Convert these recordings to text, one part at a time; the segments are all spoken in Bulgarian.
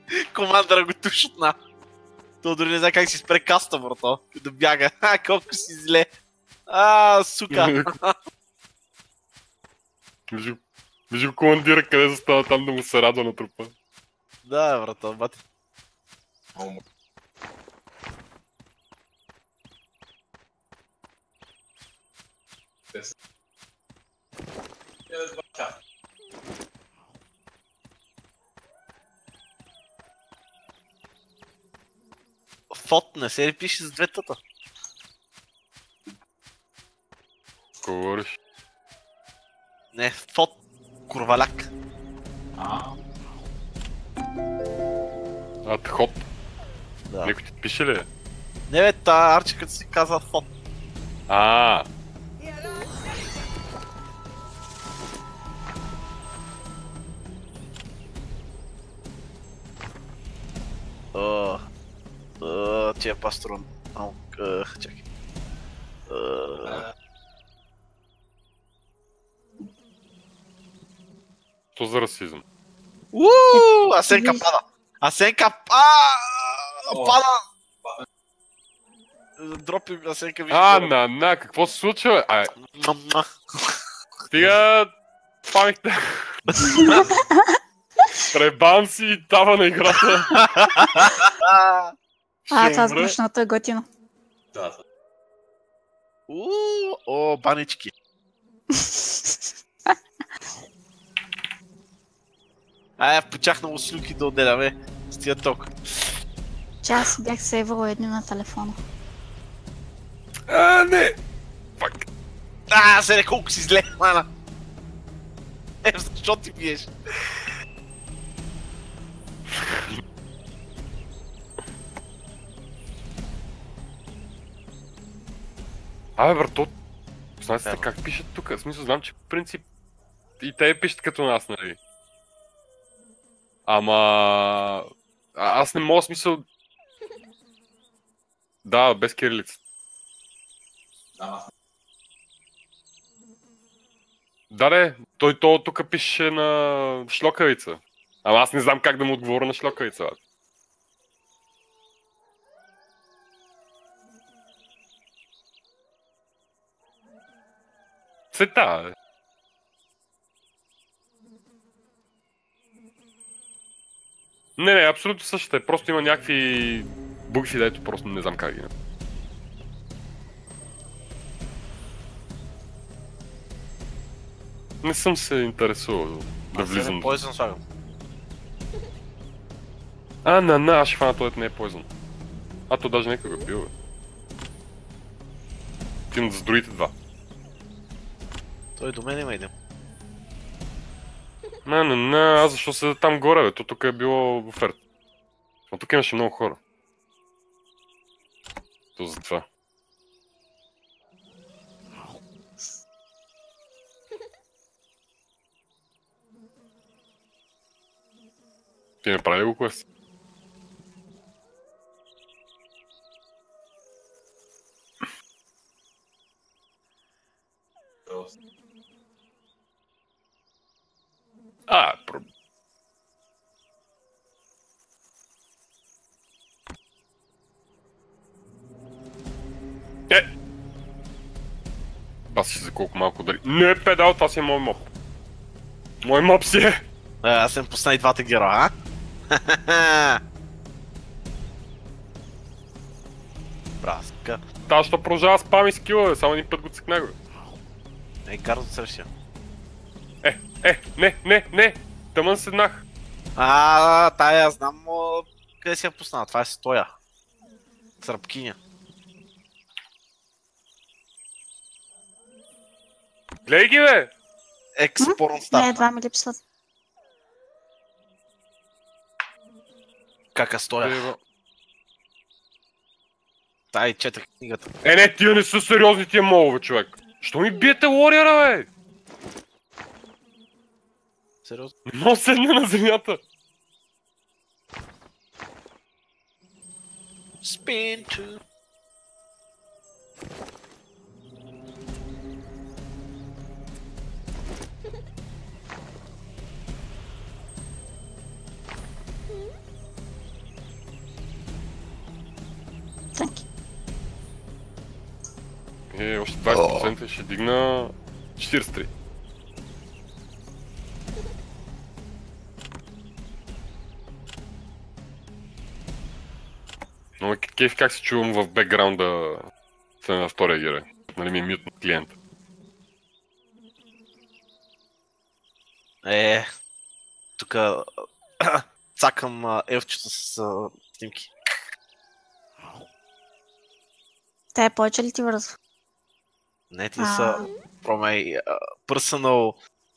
Командъра го тушотна. То дори не знае как си спре каста, брато. Да бяга. Колко си зле. Сука. Вижи го командира къде застава там да му се радва на трупа. Да, брато, бати. Фот не се ли пише с дветата? Говориш. Не, фот. Курваляк. Хот. Да. Некой ти пише ли? Не бе, та Арчи като си казва фот. Тия пастрон. Чакай. То за расизъм. Асенка пада. Асенка пада. Дропи Асенка вижда. Какво се случва? Стига памихте. Пребан си и тава на играта. Това смешното е готино. Да. Банички. Почах много слюки да отделяме с тия ток. Че аз бях сейвала едни на телефона. Не! Фак. Седе колко си зле, мана. Защо ти биеш? Брато, знаете как пишат тук? В смисъл, знам, че в принцип и те пишат като нас, нали? Ама... Аз не мога смисъл... Да, без кирилица. Да, той тук пише на шлокавица. Ама аз не знам как да му отговоря на шлокавица. Цвета, бе. Не, абсолютно същото е. Просто има някакви букви, дето просто не знам как ги. Не съм се интересувал да влизам. Poison слагам. Аз ще фана този не е Poison. То даже някой го бил, бе. Тим с другите два. Той до мен има един. Аз защо седа там горе, бе? То тук е било оферта. Но тук имаше много хора. То за това. Ти не прави ли го квест? Проблем. Баси за колко малко удари. Не, педал, това си е мой моп. Мой моп си е! Аз съм пусна и двата героя, Браска. Що продължава спами скила, само един път го цъкна го. Карто среща. Не! Тъмън седнах. Тая знам къде си я пуснала, това е стоя. Църпкиня. Гледай ги, бе! Експорн старт. Не, два ми липсват. Кака стоя? Тай, четах книгата. Не, тия не са сериозни тия молове, човек. Що ми биете лориера, бе? Сериозно? Не мога седня на земята. Spin to... Танки. Още 20% ще дигна 43. Но кейф как се чувам в бекграунда на втория герой. Нали ми е мют на клиента. Тука цакам елфчето с снимки. Те повече ли ти връзва? Не, ти са from a personal...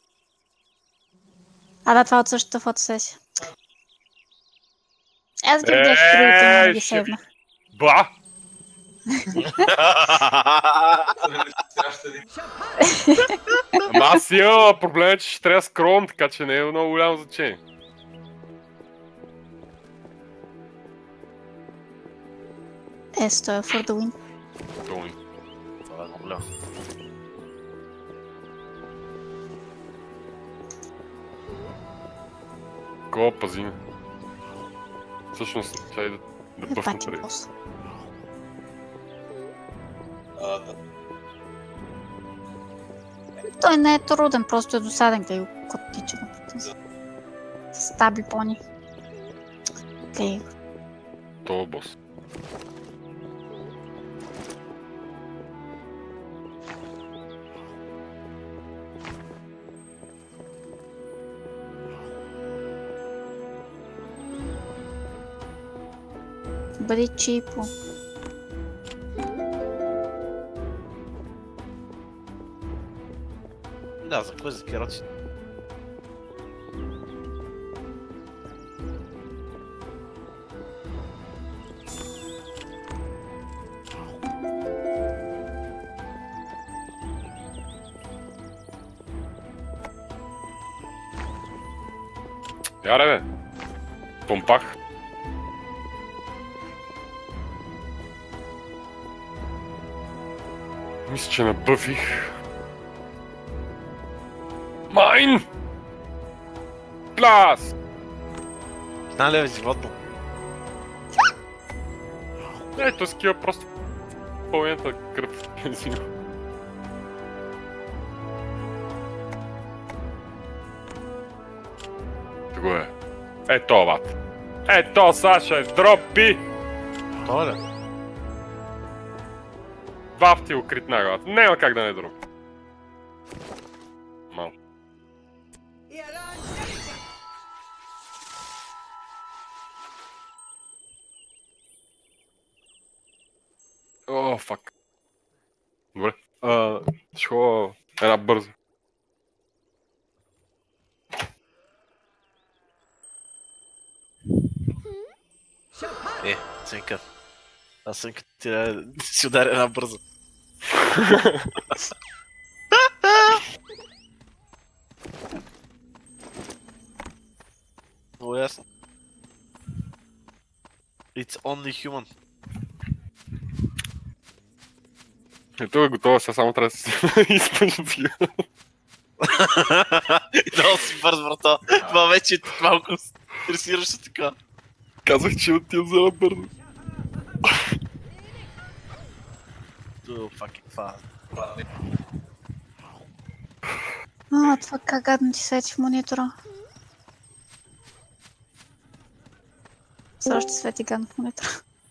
Да, това от същата фотосесия. Аз ги видях другите, но не ги сейвнах. Ба! Ама аз имам проблем е, че ще трябва скролм, така че не е много голямо значение. Стоя for the win. Долни. Това е много голямо. Кого пази ме? Всъщност, чай да бъфна Пачи преди. бос. Той не е труден, просто е досаден, къде го котича на потенция. С табли пони. Къде? Това бос. Бъди чипо. Да, за кой за кероци? Яре бе! Помпах. Мисля, че набъфих. Майн! Плас! Знае ли бе животно? Той скива просто пълнята кръв. Таго е. Ето, бат. Ето, Саша, дропи! Това ли? Вав ти укрит на главата. Няма как да не дропи. Мал. О, фак. Добре. Ще ходя една бърза. Цинка. Аз цинка ти да си ударя една бърза. Много ясно. It's only human. Ето е готова, сега само трябва да си изпъжна сега. Много си бърз, брато. Това вече е малко стресиращо така. Казах, че отивам за една бърза. Too fucking fast. Това как гадно ти свети в монитора. Все още свети гадно в монитора.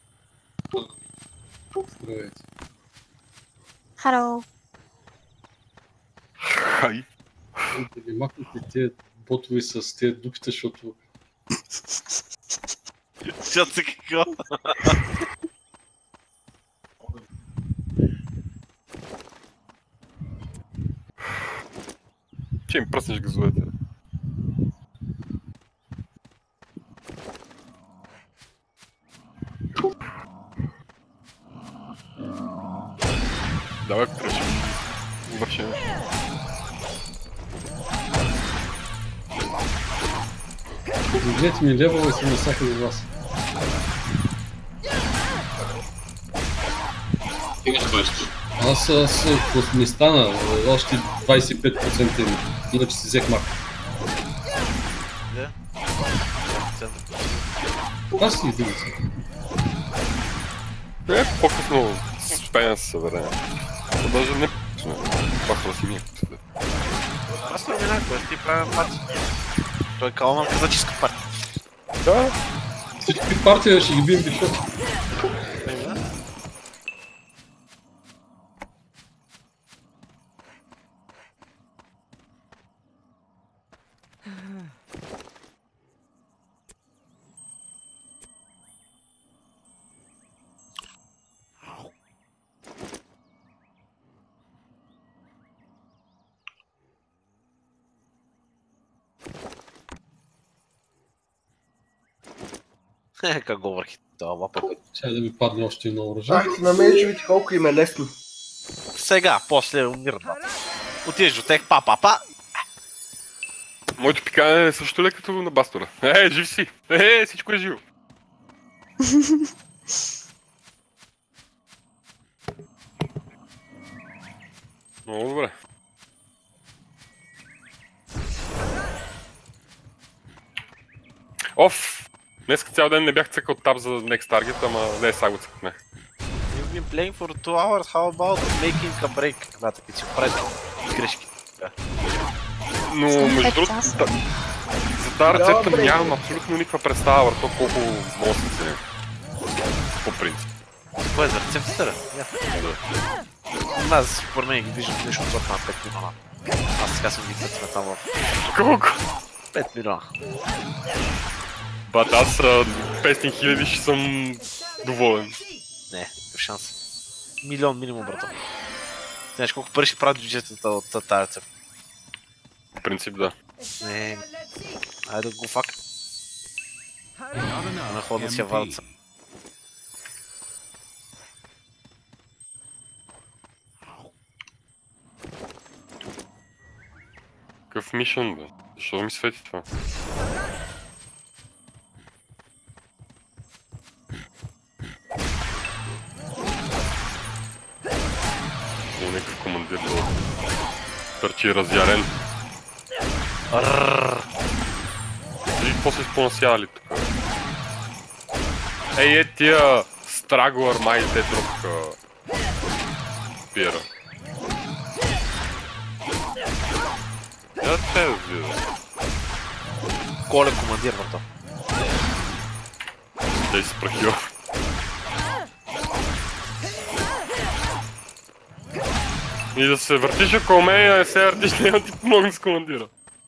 Здравейте. Харо. Хай. Да ви махнете тия ботове с тия дупите, защото Защото се какво? Че им пръснеш газовете. Давай, ако трябваше. Вършено. Гледайте ми левела и се насаха за вас. Аз ми стана още 25% им, иначе си взех мак. Де? Аз си издигам се. По-късно успеем да се съберем. Даже не пахва си ми. Аз не знам, кой ти правим пати. Той Калман каза, че иска парти. Да. Всички партии ще ги бием пишот. Как го върхи това лапа. Сега да ми падне още едно оръжие. На менеджерите колко им е лесно. Сега, после умират двата. Отидеш до тех, па. Моето пикане е също ли като на Бастора. Жив си! Всичко е живо! Много добре. Днеска цял ден не бях цъкал таб за next target, ама не сега го цъкне. You've been playing for 2 hours, how about making a break? Когато ти си оправи грешки. Но между другото, за тази рецепта нямам абсолютно никаква представа върху то колко мога да се ценя. По принцип. Кой е за рецептата, да? Аз според мен ги виждам нещо от сорта на 5 милиона. Аз сега съм ги пътна там в... Колко? 5 милиона. Бат, аз 500 хиляди ще съм доволен. Не, какъв шанс. Милион минимум, брато. Знаеш колко пари ще правят бюджетата от тази рецепта? В принцип, да. Не, айде да го фак. На хода си я вадат са. Какъв мишън, бе? Защо ми свети това? Някакъв командир да търчи разярен. И какво се спонасявали тук? Тия Страглър май те друг пиера. Да те да видя. Коле командир, брато. Те си прахил. И да се въртиш около мен и да не се въртиш, няма ти помогна с командира.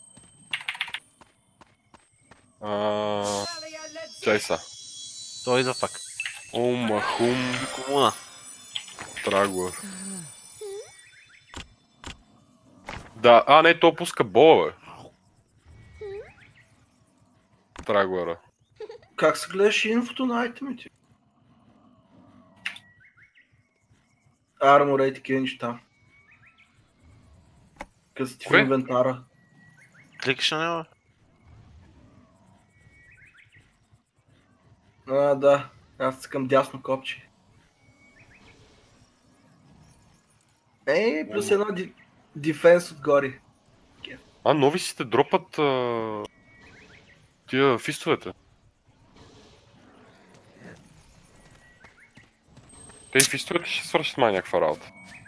Чай са. Той идва пак. Омахум. Комуна. Страглър. Да, не, то пуска бола, бе. Страглъра. Как се гледаш инфото на айтемите? Армора и такива неща. Къс ти в инвентара. Кликаш на него? Да. Аз цъкам дясно копче. Плюс едно дефенс отгоре. Нови си те дропат тия фистовете. Те и фистовете ще свършат май някаква работа.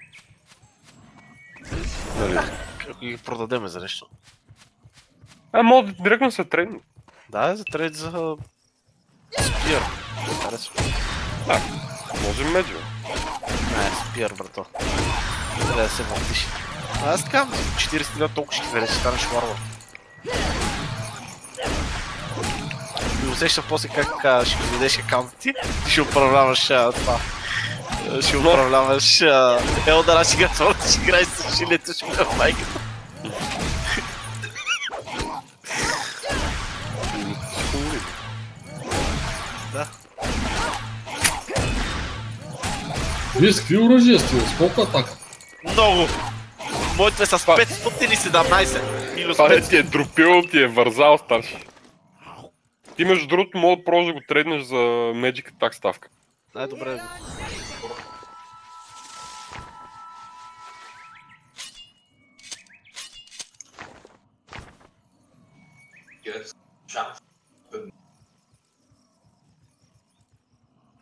Нали? Ако ги продадеме за нещо. Мога директно се трейдне. Да, за трейд за... Спир. Харесва. Може меджо. Не, спир, брато. Трябва да се въртиш. Аз така, 40 лет толкова ще ти ще станеш варвар. И усещам после как ще ми дадеш акаунта ти, ти ще управляваш това. Ще управляваш Елдара, ще играеш с жилето, ще ми на майката. Да. Вие с какви оръжия сте? С колко атака? Много! Моето е с 517. Минус Това 5. ти е дропил, ти е вързал старши. Ти между другото мога да продължи да го трейднеш за Magic Attack ставка. Най-добре е го.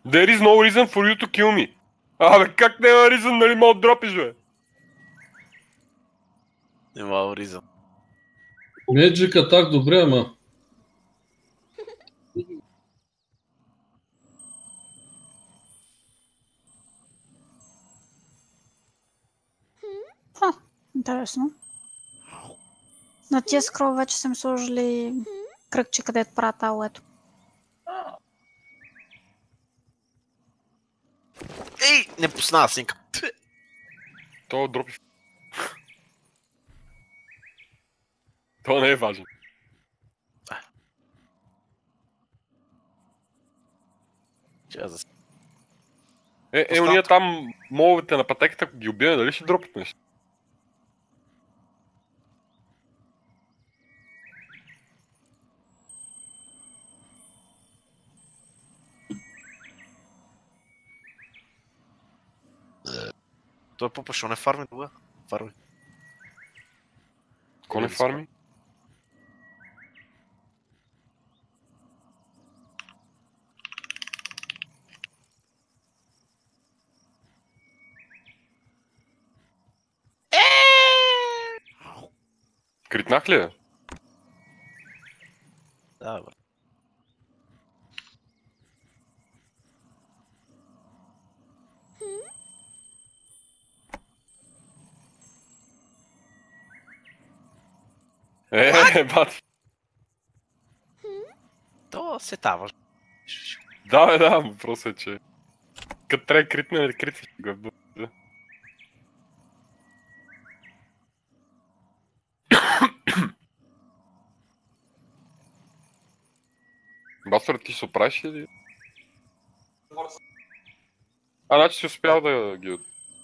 There is no reason for you to kill me. Абе, как няма reason, нали мога да дропиш, бе? Няма ризъм. Magic Attack добре, ама. Интересно. На тия скрол вече съм сложили кръгче, където правят алото. Ей, не пусна синка. То дропи. То не е важно. Уния там мовете на пътеката, ако ги убия, дали ще дропят нещо? Той е по-пашо, не фарми това. Фарми. Ко не фарми? Критнах ли е? Да, бе. Бати. То се тава. Да, бе, да, въпросът е, че... Като трябва критне, или критваш го. Бастор, ти се оправиш или? Значи си успял да ги...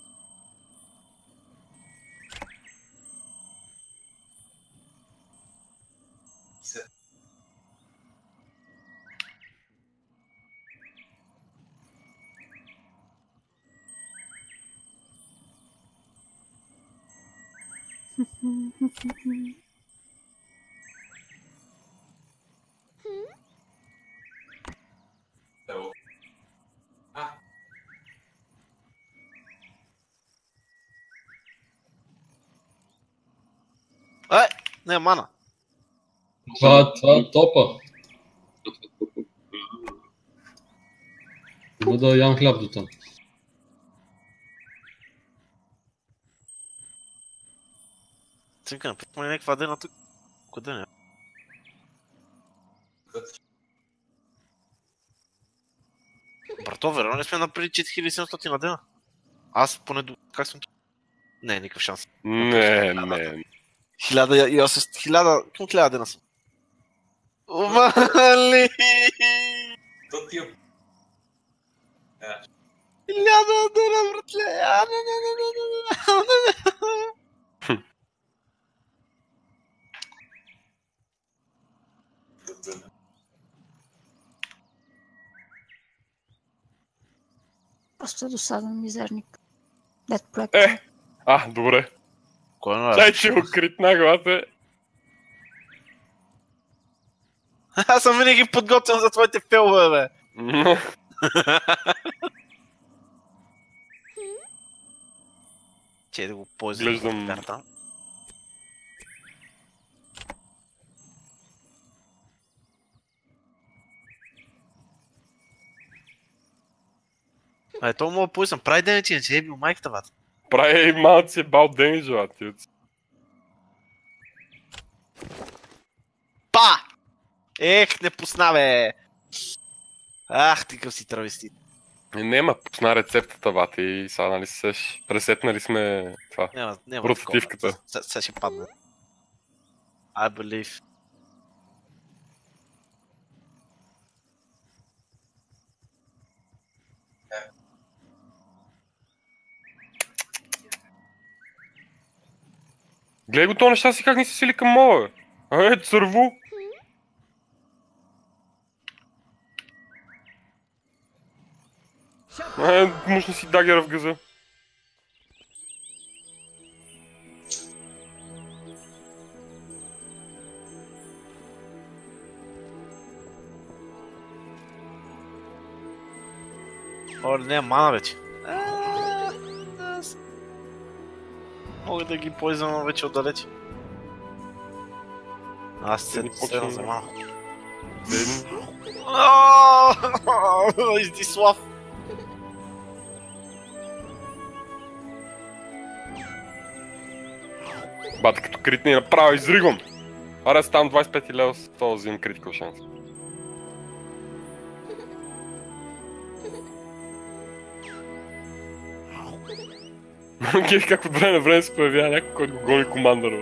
Не, мана. Това топа. Има да ям хляб до там. Цинка, напитаме ли някаква дена тук? Къде не? Брато, верно не сме напред 4700 на дена? Аз поне до... Как съм тук? Не, никакъв шанс. Не. 1000... Към 1000 дена съм. Овали! То ти е... 1000 дена, братле! Просто е досаден мизерник. Дед проект. Добре. Кой е Чай, че го критнах, бате. Аз съм винаги подготвен за твоите фелове, бе. Че да го ползвам. Глеждам. Карта. То мога да ползвам. Прави денечи, не че е бил майката, бат. Прави малци бал демидж, бате. Па! Ех, не пусна, бе! Ах, ти къв си травести. Нема, пусна рецептата, бате, и сега, нали сеш, пресетнали сме това. Няма ротативката. Сега ще падне. I believe. Гледай го това неща си как не си сили към моя, бе. Църву. Мушна си дагера в газа. Оле, не, мана вече. Мога да ги поизвам вече отдалече. Аз се седна за мана. Издислав. Бате, като критни направо изригвам. Аре, ставам 25 лева с това взимам критикал шанс. Гей, как от време на време се появява някой, който го гони командъра.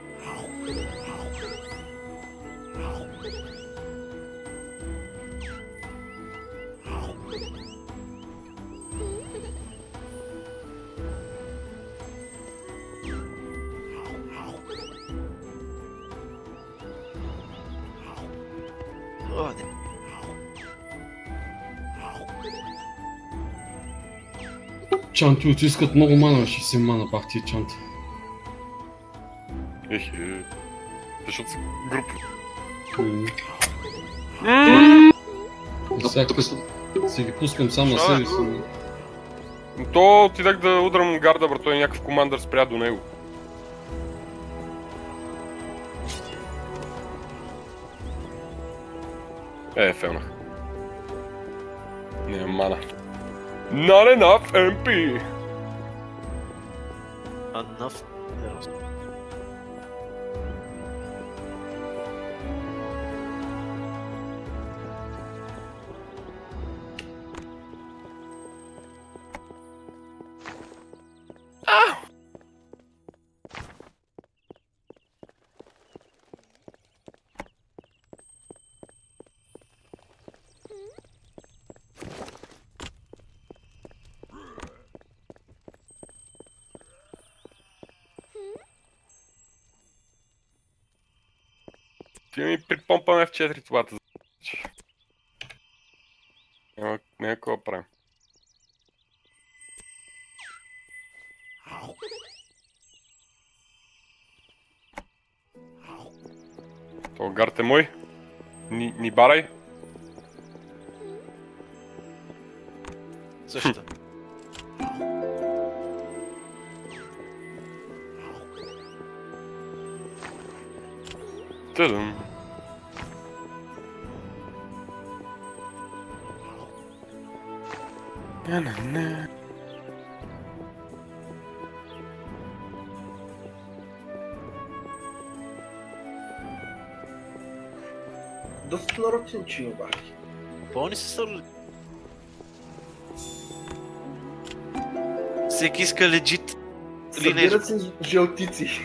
Чанти отискат много мана, 60 мана пак тия чанти. Ехе, защото са групи. Сега като си ги пускам сам на себе си. То отидах да удрам гарда, бро, той някакъв командър спря до него. Фелнах. Не, мана. Not enough MP! Enough. Ти ми припомпаме в 4 това. Не, какво правим? То гард е мой. Ни барай. Също. Тъдъм. Не. Доста народ им чини, бахи. Пълни се са... Всеки иска легит. Събират се жълтици.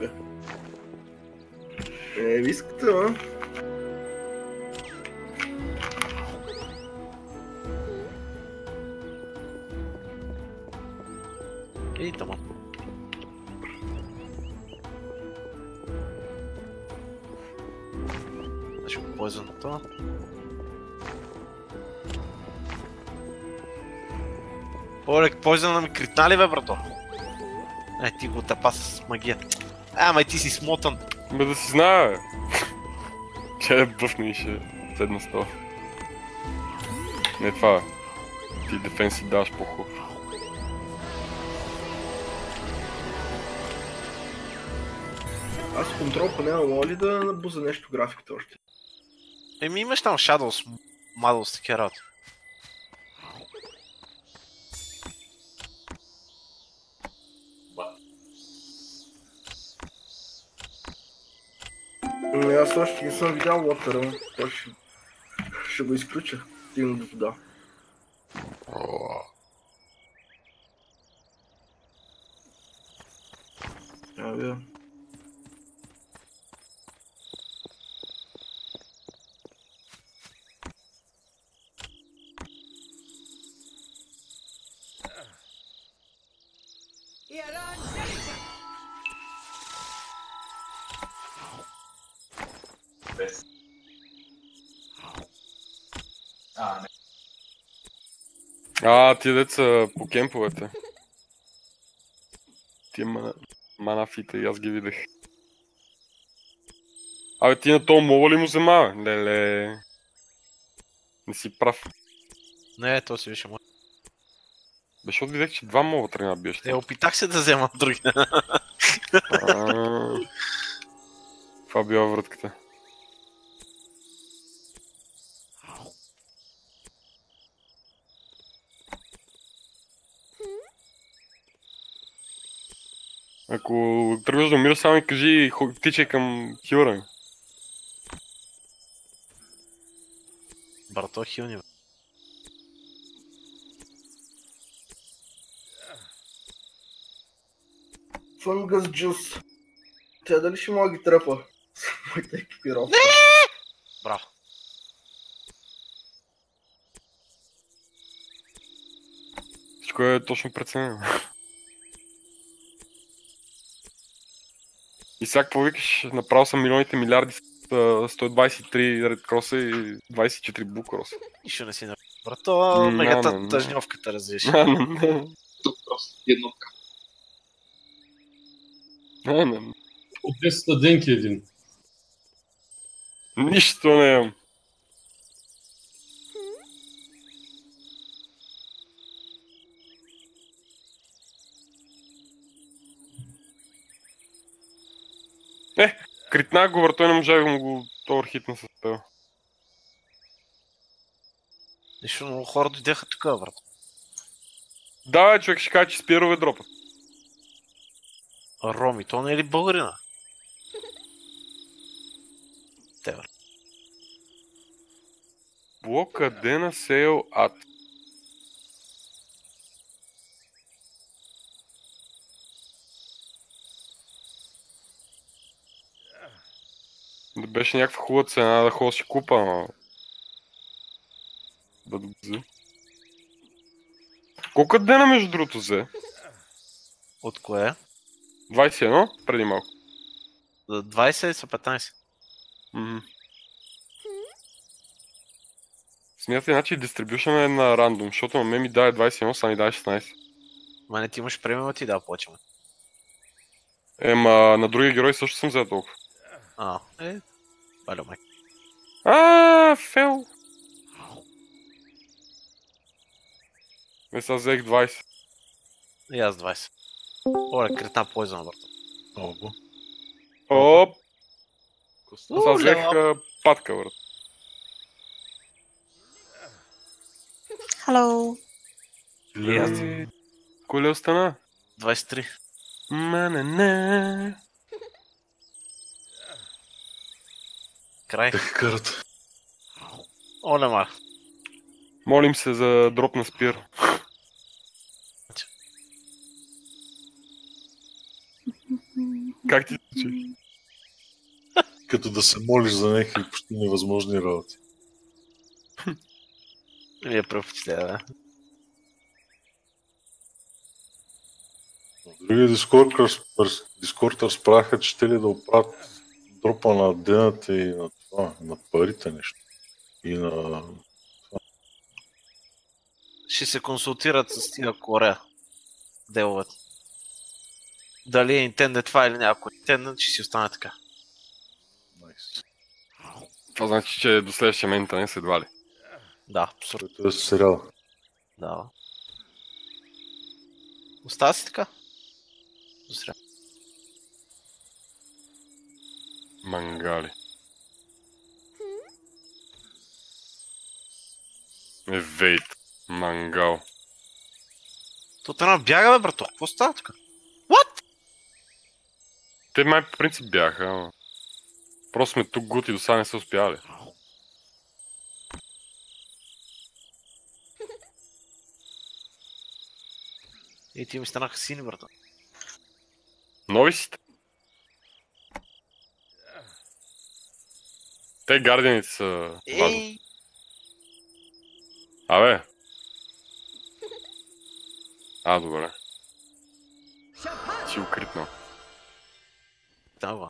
Искате, а? И тама. Ще го ползвам това. Олег, ползвам ми критна ли, бе, брато? Ти го тъпа с магия. Ама и ти си смотан. Бе да си знае, бе. Че да бъфне и ще седна с това. Не това, ти дефенси даваш по-хубаво. Аз контрол панела мога ли да набуза нещо графиката още? Имаш там Shadows, Models, такива работи. Аз още не съм видял лотъра, ще го изключа. Стигна до вода. Абе. Тия деца по кемповете. Тия манафите, и аз ги видях. Абе, ти на това мова ли му взема, бе? Леле. Не си прав. Не, то си више мой. Защото видях, че два мога тръгна да биеш. Опитах се да взема други. Това била вратката. Ако тръгваш да умираш, само ми кажи, тичай към хилъра ми. Брато, хилни, бе. Фънгъс джус. Тя дали ще мога ги тръпа? С моята екипировка. Браво. Всичко е точно преценено. И сега какво викаш, направил съм милионите милиарди, 123 Ред Кроса и 24 Блу Кроса. Нищо не си на... Брато, мегата тъжньовката развиеш. Тук просто едно от 10 денки един. Нищо не имам. Критнах го, той не можа да му го товърхитна с пел. Нищо много хора дойдеха тук, брат. Да, бе, човек ще каже, че спирове дропа. Роми, то не е ли българина? Те, брат. Блока Дена Сейл Ад. Да беше някаква хубава цена да ходя си купа, но... Да добзе. Колко дена между другото взе? От кое? 21 преди малко. 20 са 15. Смятай, значи дистрибюшън е на рандом, защото на мен ми даде 21, са ми даде 16. Мане ти имаш премиума, ти да почваме. Ема на другия герой също съм взел толкова. Балю майк. Фел. Сега взех 20. И аз 20. Оле, критна поизън, брат. Ого. Оп! Сега взех патка, брат. Hello. И аз. Коле остана? 23. Ма-не-не. Край. Карата. Оле, ма. Молим се за дроп на спир. Как ти звучи? Като да се молиш за някакви почти невъзможни работи. Вие предпочитая, да. Другия Дискорд разправяха, че те ли да оправят дропа на дената и на това, на парите нещо. И на... Ще се консултират с тия Корея. Деловете. Дали е intended това или някой intended, ще си остане така. Nice. Това значи, че до следващия мейнтенанс едва ли. Да, абсурдно. Това е сериал. Да. Остава си така? Досря. Мангали. Вейт. Мангал. То трябва да бяга, бе, брато. Какво става тук? What? Те май по принцип бяха, ама... Просто сме тук гути, до сега не са успяли. И ти ми станаха сини, брато. Нови си. Те гардианите са важни. Абе. Добре. Си укритнал. Да,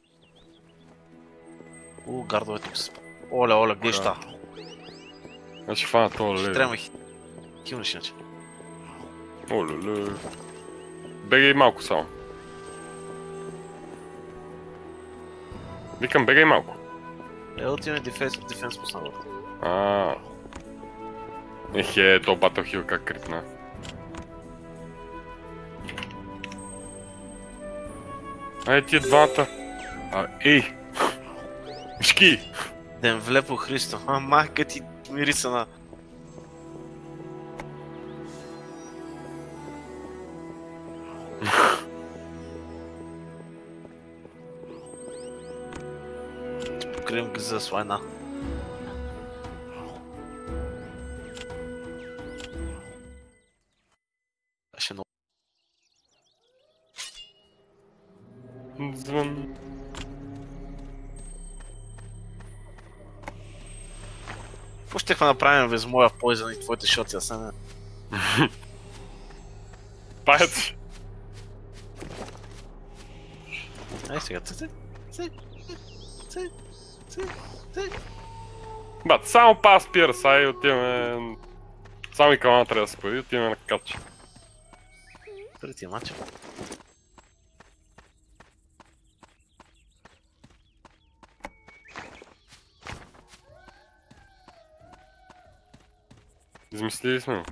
гардовете тук се спа. Оле, гледаш та. Значи фана това, ле. Трябва хилнеш иначе. Оле. Бегай малко само. Викам, бегай малко. Ultimate Defense поснава. То Battlefield как критна. Ай тия двамата. Ей! Мишки! Ден влепо Христо. Майка ти мириса на... Покрием ги за слайна. Ще много... Звън. Какво щехме направим без моя Poison и твоите шоти, аз не... Паец! Ай сега, Бат, само пас пирс, ай отиваме... Само и калана трябва да се появи, отиваме на катча. Третия матч. Измислили сме.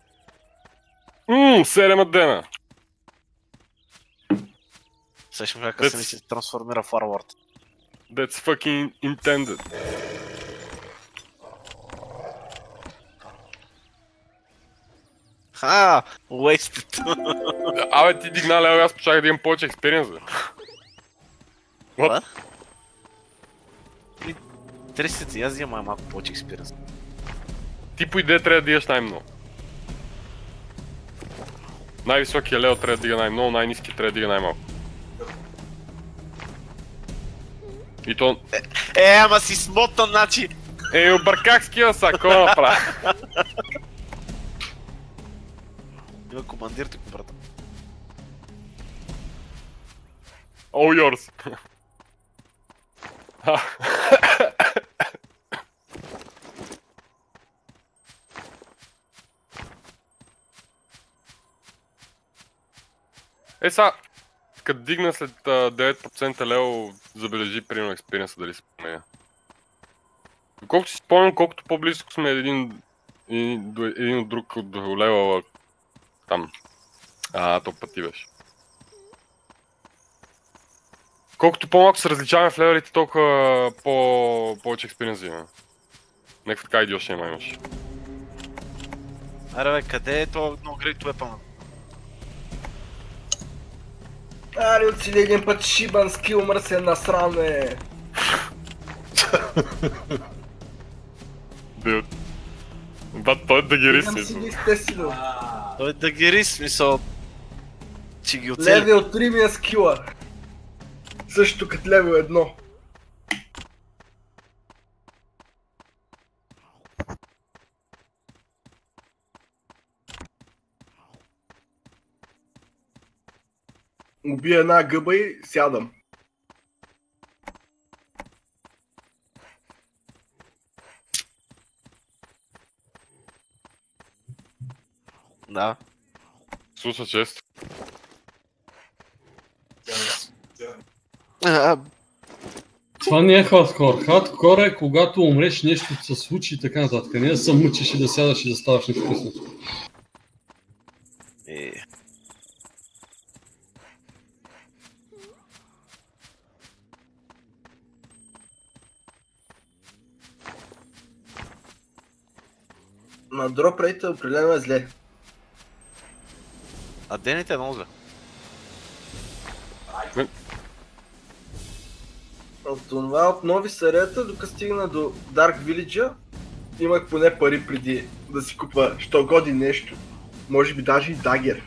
7 дена! Сега ще ми кажа, се трансформира в Warlord. That's fucking intended. Wasted. Абе ти дигна лево, аз почах да имам повече експириенс, бе. What? Тресите, аз имам малко повече експириенс. Ти по идея трябва да дигаш най-много. Най-високия лео трябва да дига най-много, най-низки трябва да дига най-малко. И то... Ама си смотан, значи! Обърках скила са, какво да направя? Има командир тук, брата. All yours. Сега, като дигна след 9% лево, забележи примерно експириенса дали се променя. Колкото си спомням, колкото по-близко сме един от друг до левела там. То пъти беше. Колкото по-малко се различаваме в левелите, толкова повече експириенс има. Някаква така идиошна има имаш. Аре бе, къде е това No Great Weapon? Аре, отсили един път шибан скил, мърсе насран, бе. Дюд. Бат, той е дагери Имам си си. листе си, бе. Той е дагери, смисъл... Че ги оцели. Левел 3 ми е скила. Също като левел 1. Убия една гъба и сядам. Да. Случва често. Това не е хардкор. Хардкор е когато умреш, нещо се случи и така нататък. Не да се мъчиш и да сядаш и да ставаш непрекъснато. На дроп рейта определено е зле. А дените е много зле. От това от нови серията, докато стигна до Dark Village, имах поне пари преди да си купа, що годи нещо. Може би даже и дагер.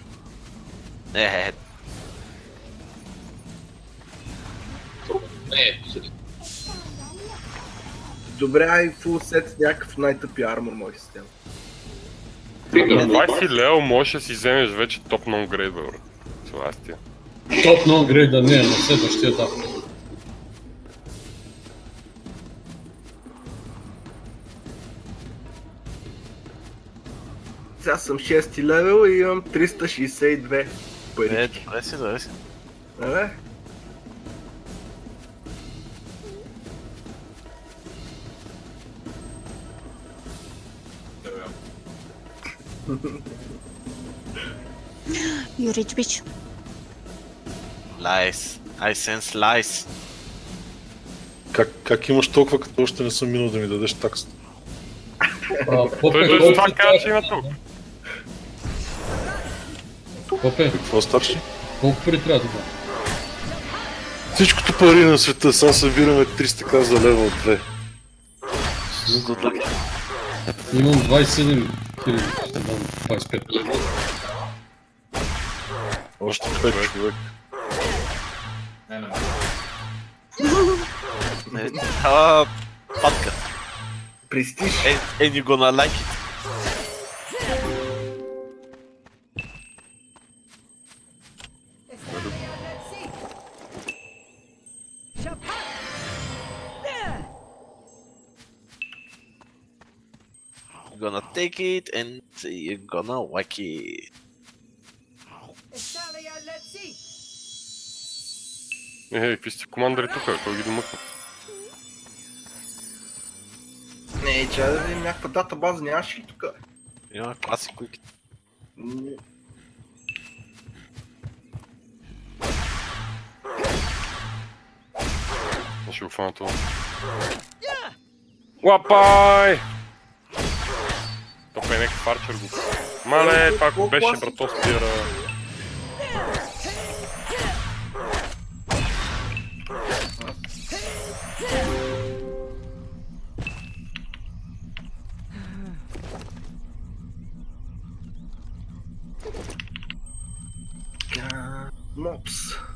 Добре, ай фул сет някакъв най-тъпи армор мой система. 20 лео можеш да си вземеш вече топ non-grade, бе, брат. Селастия. Топ non-grade да не е на следващия етап. Сега съм 6 левел и имам 362 пари. Добре си. Абе? You rich bitch. Nice. I sense lies. Как имаш толкова, като още не съм минал да ми дадеш таксата? Той за това казва, че има тук. Попе, Какво старши? колко пари трябва да дам? Всичкото пари на света, сега събираме 300 к за левел 2. Имам 27 000, ще дам 25. Още 5 човек. Патка. Престиж. And you gonna like it. You're gonna take it and you're gonna whack it. Какви сте командари тук, кой ги домъкна? Не, че да видим някаква датабаза, нямаш ли тук? Има класи, които... Ще го фана това. Лапай! Топе някакъв арчер го... Мале, това ако беше братостира... Мопс.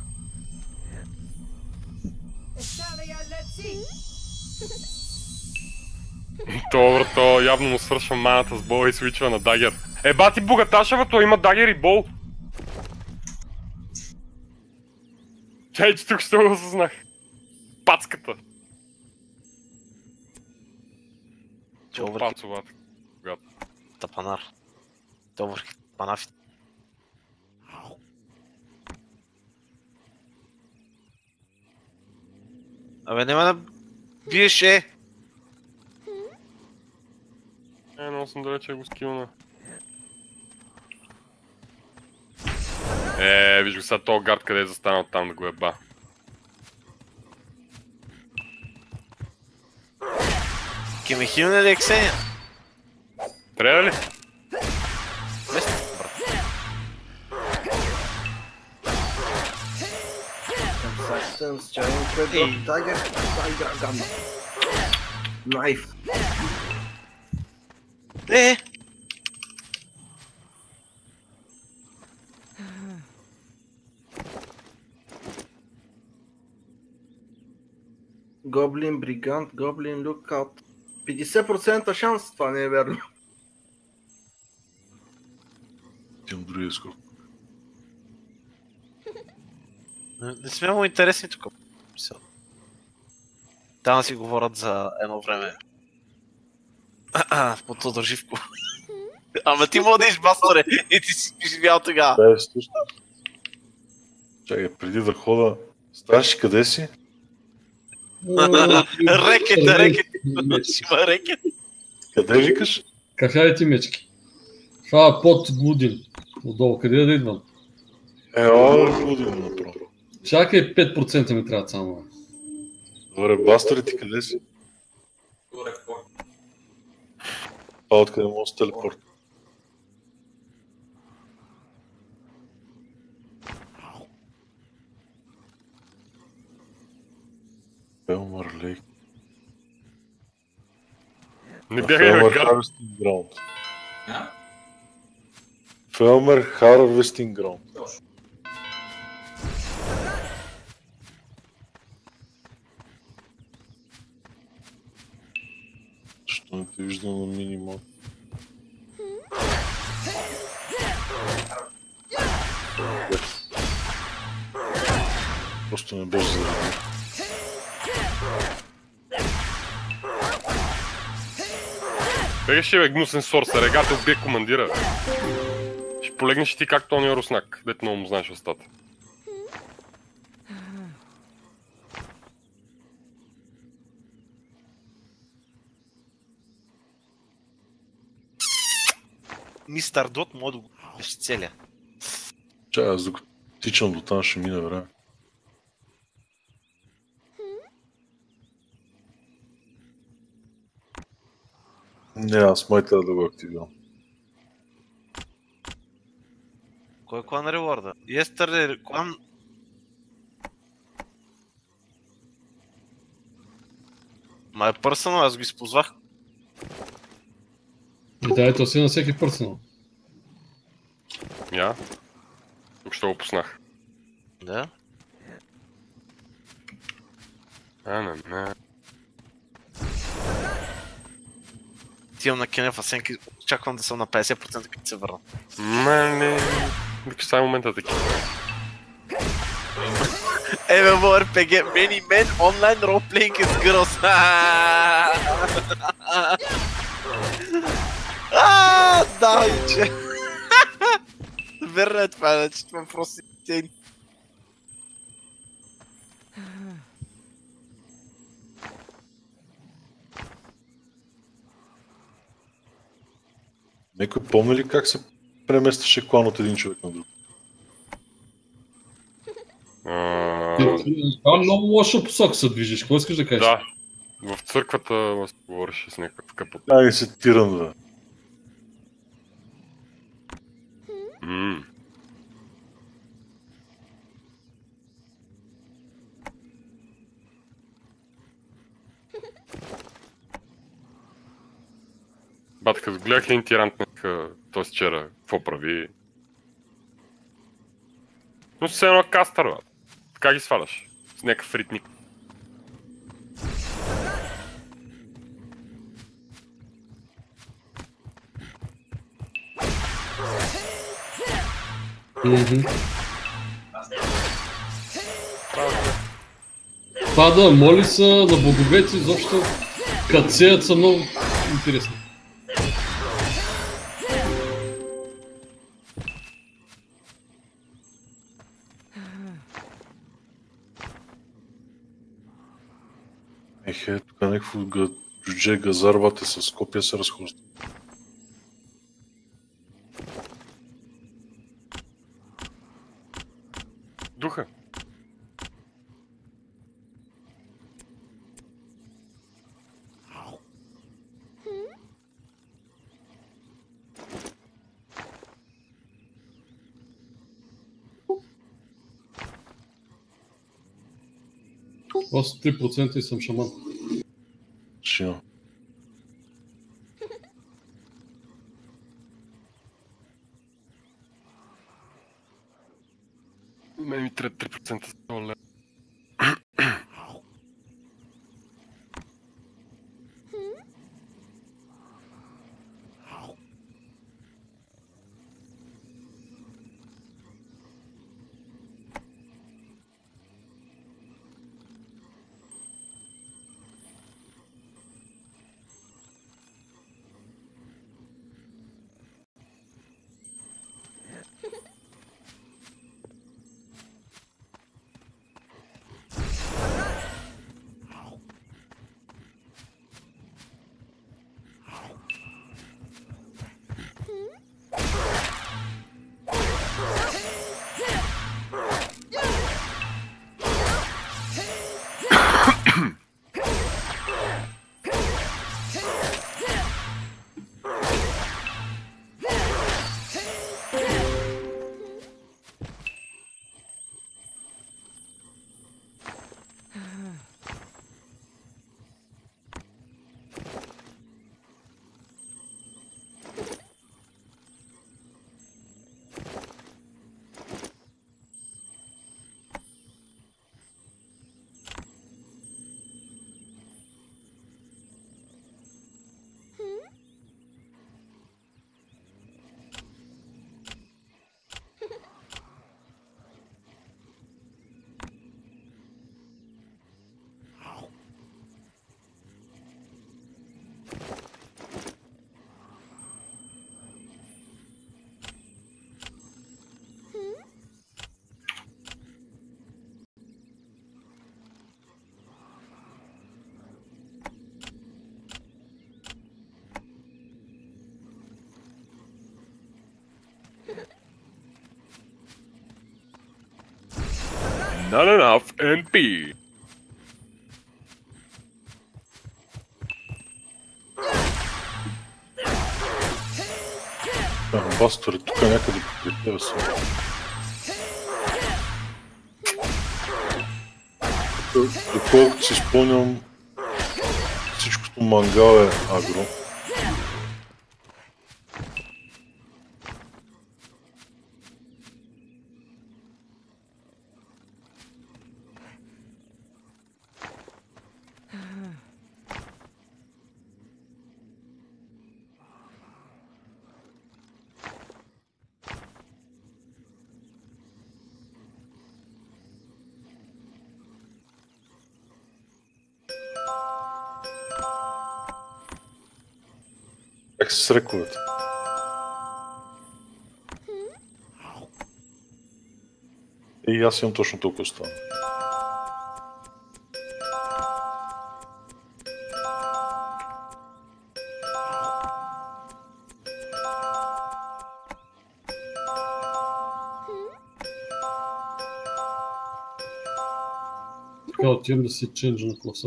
То явно му свършва маната с бол и свичва на дагер. Бати богаташевато, има дагер и бол! Чай, че тук ще го осъзнах. Пацката! Пацовата. Тапанар. Добър, панафит. Абе, няма да биеше! Но съм далече го скилна. Виж го сега този гард къде е застанал там да го еба. Ке ме хилне ли Ексения? Трябва ли? С чайно, което е дагер, това игра гадно. Найф. Гоблин, бригант, гоблин, лукаут. 50% шанс, това не е верно. Тим другия скоро. Не сме му интересни тук. Там си говорят за едно време. В Тодор Живко. Ама ти младиш, басторе, и ти си живял тогава. Да, слушай. Чакай, преди да хода... Старши, къде си? Рекет. Има рекет. Къде викаш? Кафявите мечки. Това е под Глудин. Отдолу, къде да идвам? Глудин направо. Чакай, 5% ми трябва само. Добре, бастори ти къде си? Това откъде мога с телепорт. Фелмър Лейк. Не бягай на гард. Фелмър Харвестинг Граунд. Защо не те виждам на минимум? Просто не беше заради. Бегаш бе, гнусен сорсър, регата убие командира. Ще полегнеш ти както ония руснак, дето много му знаеш устата. Мистер Дот може да го ще целя. Чай, аз докато тичам до там ще мине време. Не, аз май трябва да го активирам. Кой е клан реворда? Yesterday клан... Ма е пърсънал, аз го използвах. И да, ето си на всеки пърсонал. Я? Тук ще го пуснах. Да? Не. Тивам на Кенеф Асенки, очаквам да съм на 50% като се върна. Не. Вика сега момента такива. MMORPG, many men online role-playing as girls. Да, че. Верно е това, че това просто е. Некой помни ли как се преместваше клан от един човек на друг? Това много лоша посока се движиш. Какво искаш да кажеш? Да. В църквата се говореше с някакъв капот. Ай, се тиран, бе. Бат, като гледах един тирант този вчера, какво прави? Но все едно кастър, бе. Така ги сваляш. С някакъв ритник. Това да моли са на боговете, изобщо кацеят са много интересни. Ехе, тук някакво джудже газарвате с копия се разхожда. Духа. Аз 3% и съм шаман. Шино. Мен ми трябва 3% с това. Not enough NP. Бастър е тук някъде при тебе са. Доколкото си спомням, всичкото мангал е агро. Как се с рековете? И аз имам точно толкова стана. Така отивам да си ченджа на класа.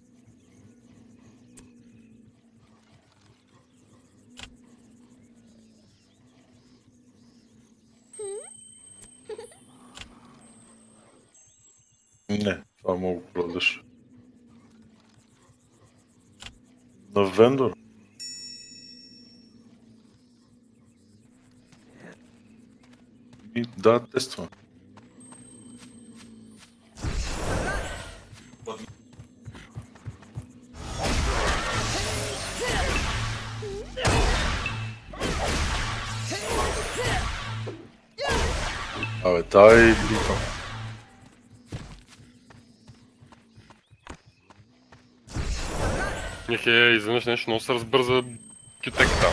Не, това мога да продадеш. На вендор? И да, тествам. Абе, дай битам. Изведнъж нещо много се разбърза китеката.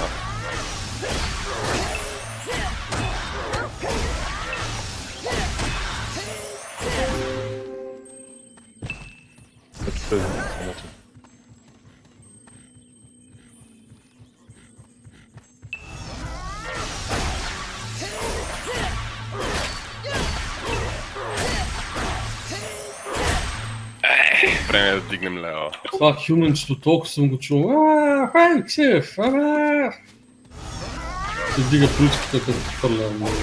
Време е да дигнем лева. Това хюменчето толкова съм го чул. Хай, Ксев! Се дига плючката като хвърля много.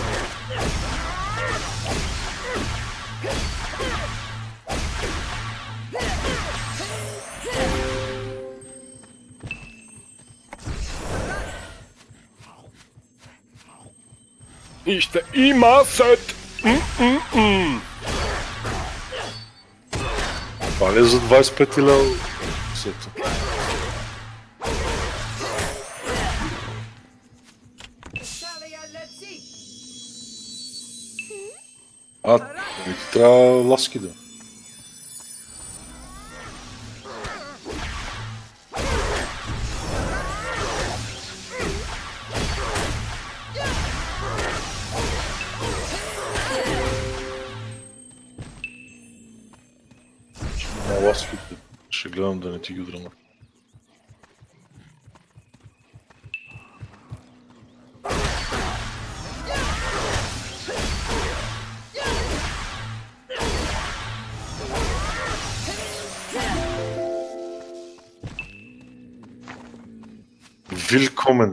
И ще има сет! Това ли е за 25 лева? Сето. Не ти трябва ласки да. Ласките ще гледам да не ти ги удръмат. Willkommen!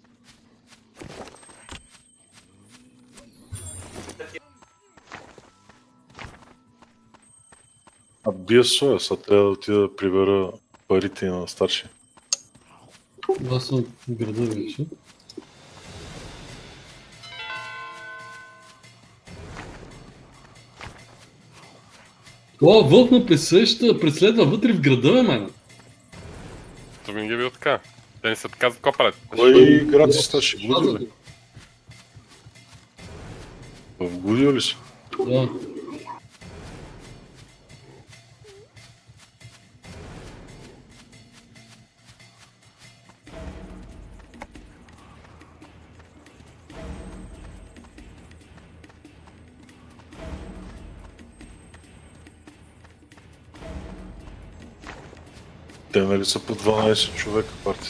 Бия соя, сега трябва да отида да прибера парите на старши. Аз съм в града вече. О, вълк ме преследва вътре в града, бе, майна. Това винаги е било така. Те не са така за какво правят. Кой град си старши? Гудио ли? В Гудио ли си? Да. Те нали са по 12 човека партията?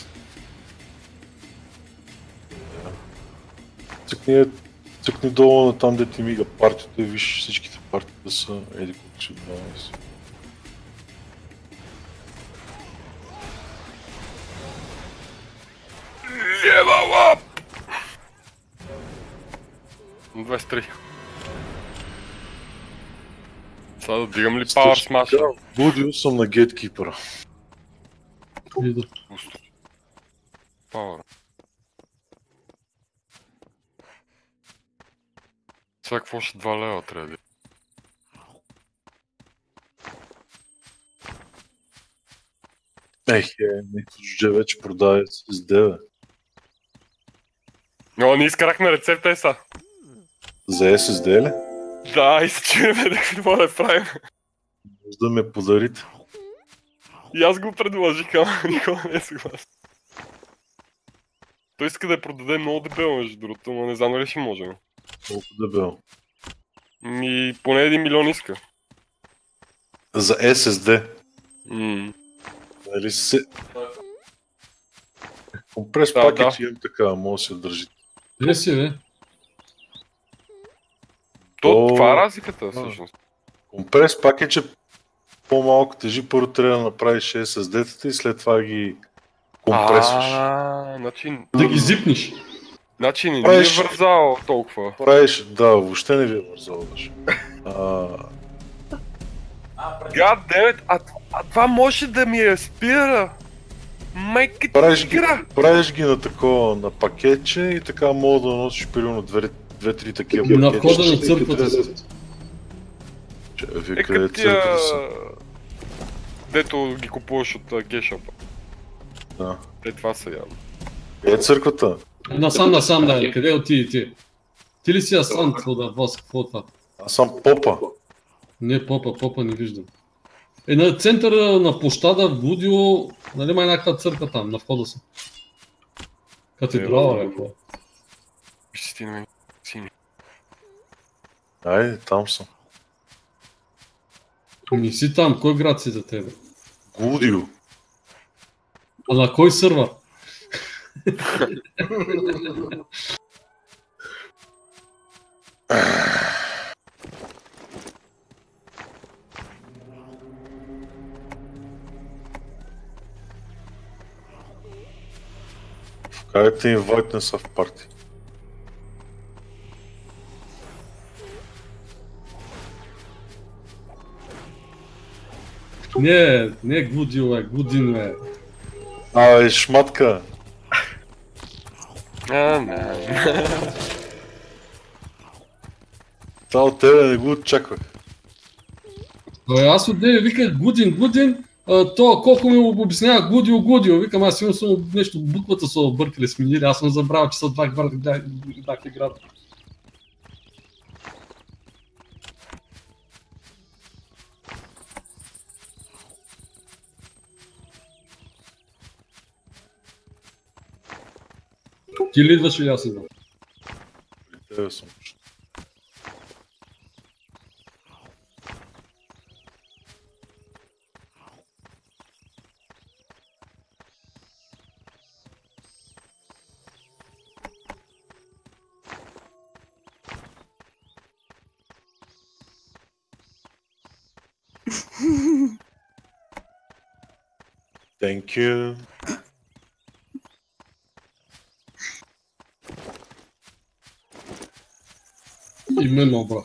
Цъкни долу на там, де ти мига партията и виж всичките партии да са еди колко си 12. Level up! На 23. Сега да дигам ли Power Smash? Будил съм на Gatekeeper. Вида. Power. Сега какво ще 2 лева трябва да е? Никто жже вече продава SSD, бе. Но ние изкарахме рецепта са. За SSD ли? Да, и се чуеме да какво да правим. Може да ме подарите. И аз го предложих, ама никога не е съгласен. Той иска да я продаде много дебело, между другото, но не знам дали ще можем. Колко дебело. Поне 1 милион иска. За SSD. Нали се... Компрес пакет имам така, може да се държи. Къде си, бе? Това е разликата, всъщност. Компрес пакет, че по-малко тежи, първо трябва да направиш SSD-тата и след това ги компресваш. Значи... Да ги зипниш. Значи не е вързал толкова. Правиш, да, въобще не ви е вързал даже. God, а това може да ми я спира. Майка ти игра. Правиш ги на такова, на пакетче и така мога да носиш примерно 2-3 такива пакетче. На входа на църквата си. Вие къде църквата са? Дето ги купуваш от гешопа. Да. Това са явно. Къде е църквата? Насам, да. Къде отиди ти? Ти ли си Асан, да, вас, какво е това? Аз съм попа. Не, попа не виждам. На центъра на площада в Будио, нали има някаква църква там, на входа си. Катедрала, бе, какво? Вижте ти на мен, сини. Айде, там съм. Не си там, кой град си за тебе? Гудио. А на кой сървър? Вкарайте инвайт не са в парти. Не Гудио, Гудин, бе. Шматка. Това от тебе не го очаквах. Аз от тебе виках Гудин, то колко ми обяснява Гудио, викам аз имам само нещо, буквата са объркали, сменили, аз съм забравил, че са два града. Ти ли идваш или аз идвам? При тебе съм. Thank you. Именно, брат.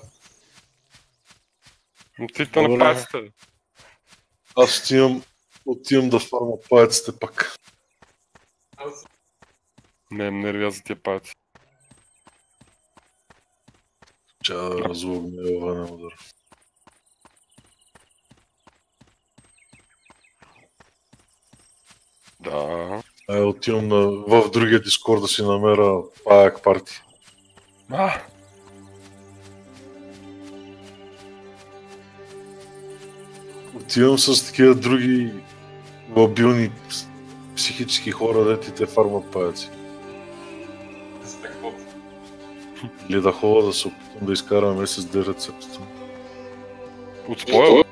Отивам на паците. Аз отивам да фарма паяците пак. Не нервя за тия паци. Ча да разлогне върнем удар. Да. Отивам в другия дискорд да си намеря паяк парти. Отивам с такива други лабилни психически хора, дето те фармат паяци. Или да ходя да се опитам да изкарам SSD рецептата. От спойл?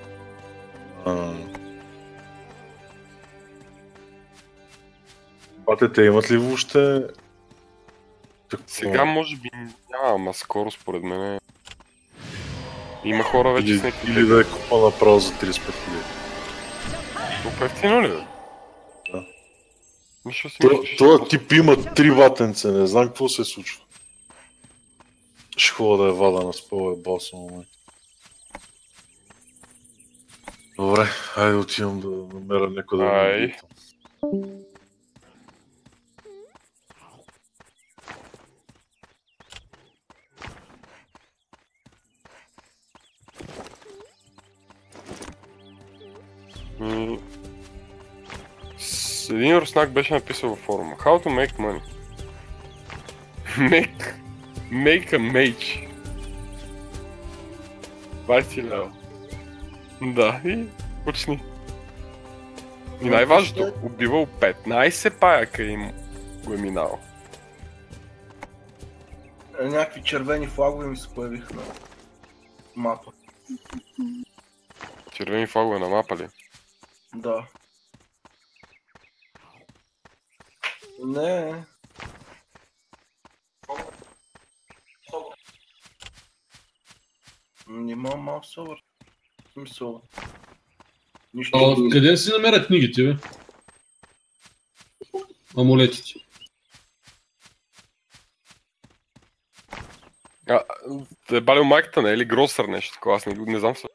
Батите имат ли въобще? Сега може би няма, ама скоро според мен има хора вече с някакви... Или да е купа направо за 35 000. Толкова ефтино ли бе? Да. Нищо си Това тип има 3 ватенце, не знам какво се случва. Ще хубаво да е вада на спъл е боса момент. Добре, хайде отивам да намеря някой да ме Ай. убие. Един руснак беше написал във форума. How to make money. Make a mage. 20 лева. Да, и почни. И най-важното, убивал 15 паяка и го е минал. Някакви червени флагове ми се появиха на мапа. Червени флагове на мапа ли? Да. Не. Нема мал совър. Смисъл. Нищо. А откъде си намерят книгите, бе? Амулетите. Е балил майката, не е ли гросър нещо такова? Аз не знам се.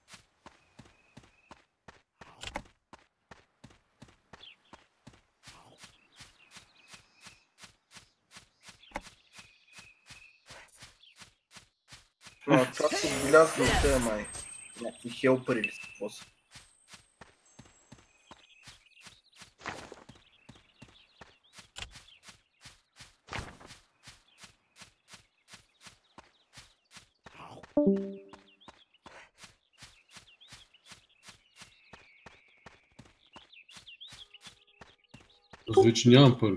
Това са отбелязани от тея май. Някакви хелпери ли са, какво са? Аз вече нямам пари.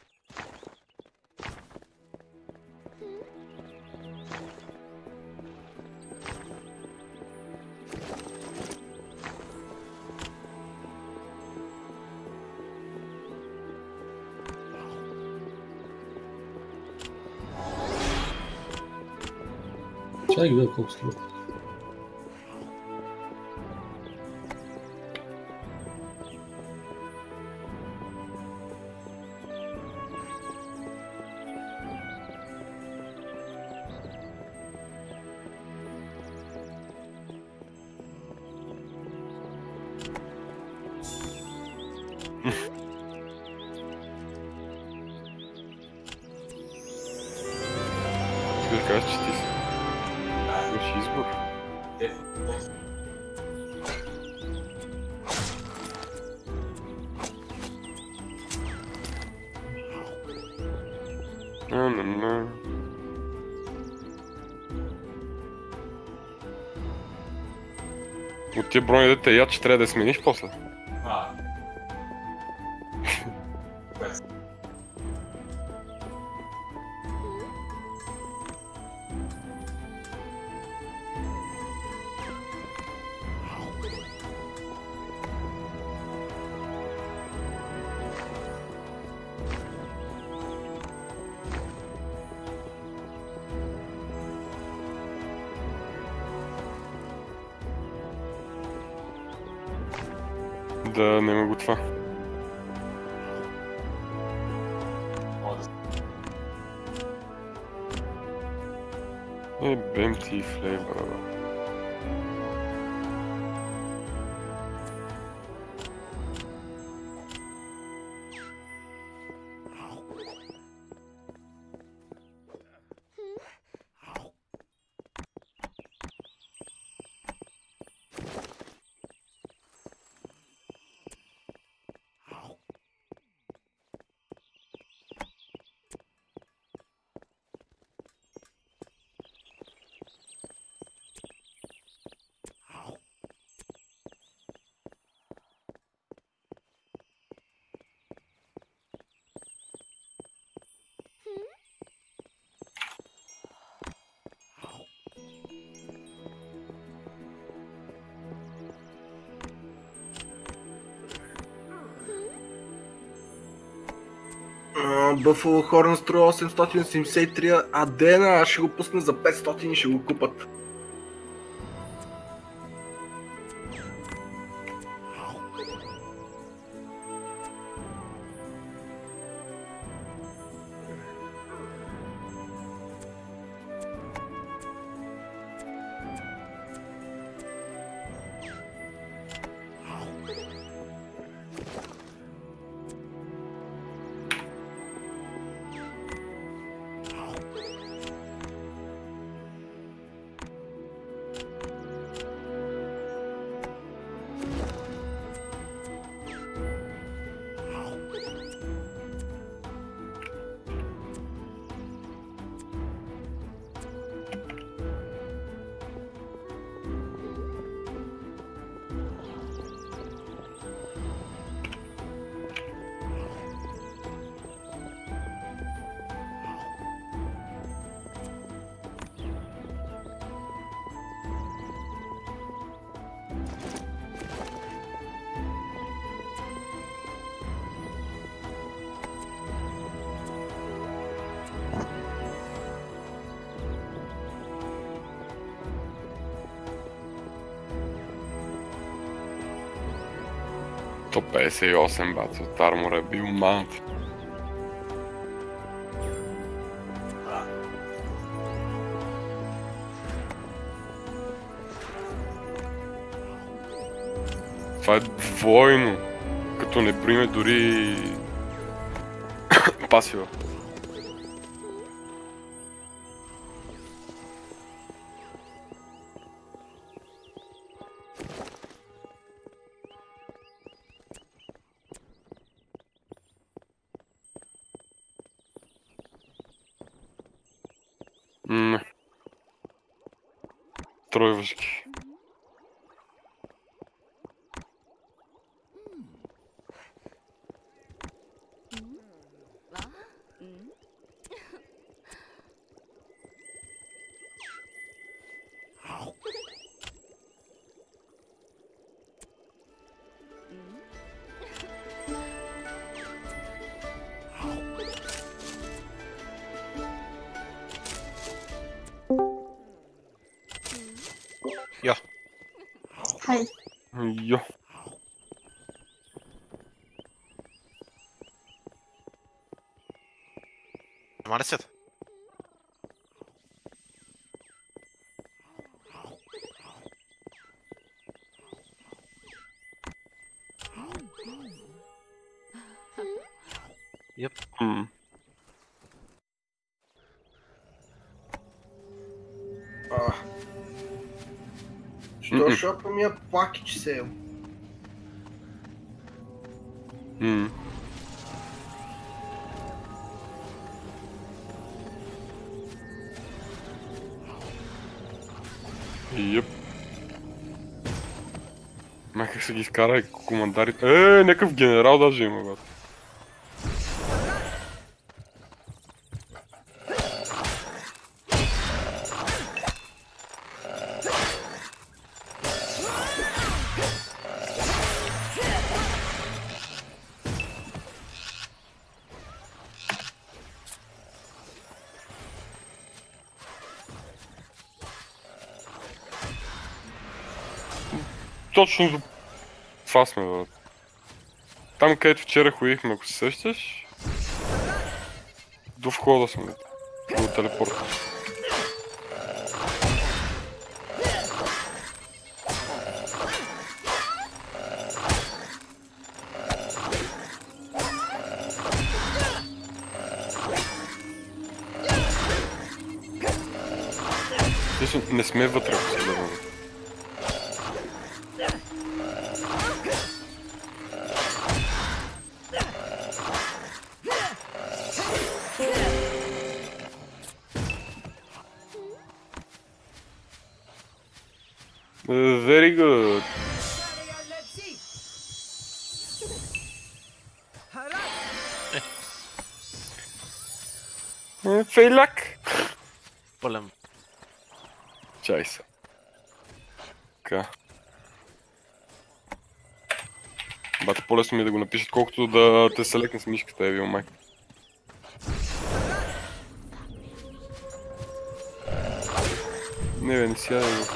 Чай ги да колко струва. Искаш да кажеш, че ти си. Имаш избор. От тия брони дете яд, че трябва да я смениш после. Да, няма го това. Бем ти флейбъра, бе. Buffalo Horn струва 873, а Дена аз ще го пусна за 500 и ще го купат. 158 баца от армора е бил мант. Това е двойно, като не приме дори пасива. Тройвашки. Jo. Hej. Jo. Var det sett? Yep. Що шопа ми е пакетч сейл? Йеп. Май как се ги изкара и командарите. Някакъв генерал даже има, бе. Точно до това сме, бе. Там, където вчера ходихме, ако се сещаш, до входа сме, до телепорта. Не сме вътре, ако се гледаме. Very good. Фейляк. Пълен. Чай се. Така. Бата, по-лесно ми е да го напишат, колкото да те селекне с мишката, Evil Mike. Не бе, не сядай го.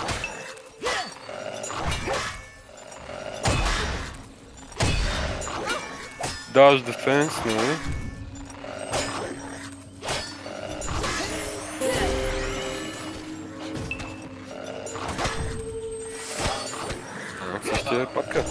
Даваш дефенс, нали? Ще е пака.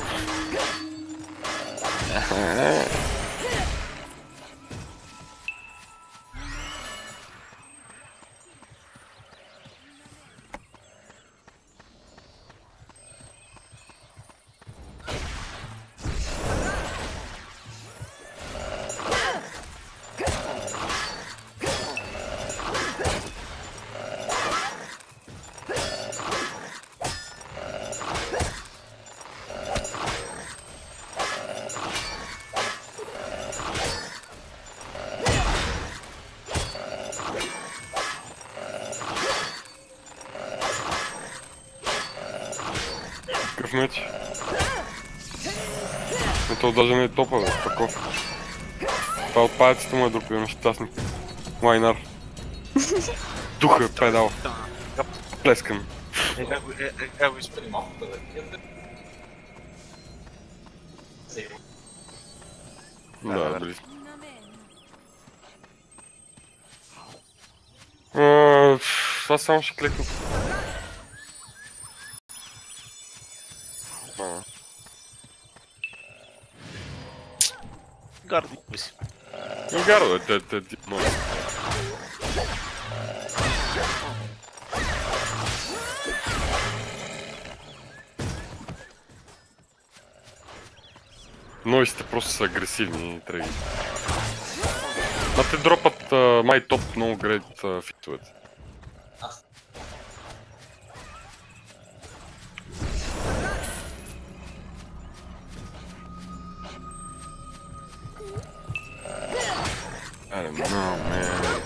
Какъв меч? Но то даже не е топа, бе, таков. Това от паяците му е друг, нещастник. Лайнар. Духа, педал. Плескам. Как го изпълни? Да, дали. Това само ще клекна. Гарди, мисли. Гарда, те може. Нойсите просто са агресивни и тръги. Те дропат май топ много грейт фитовете. I don't know, man.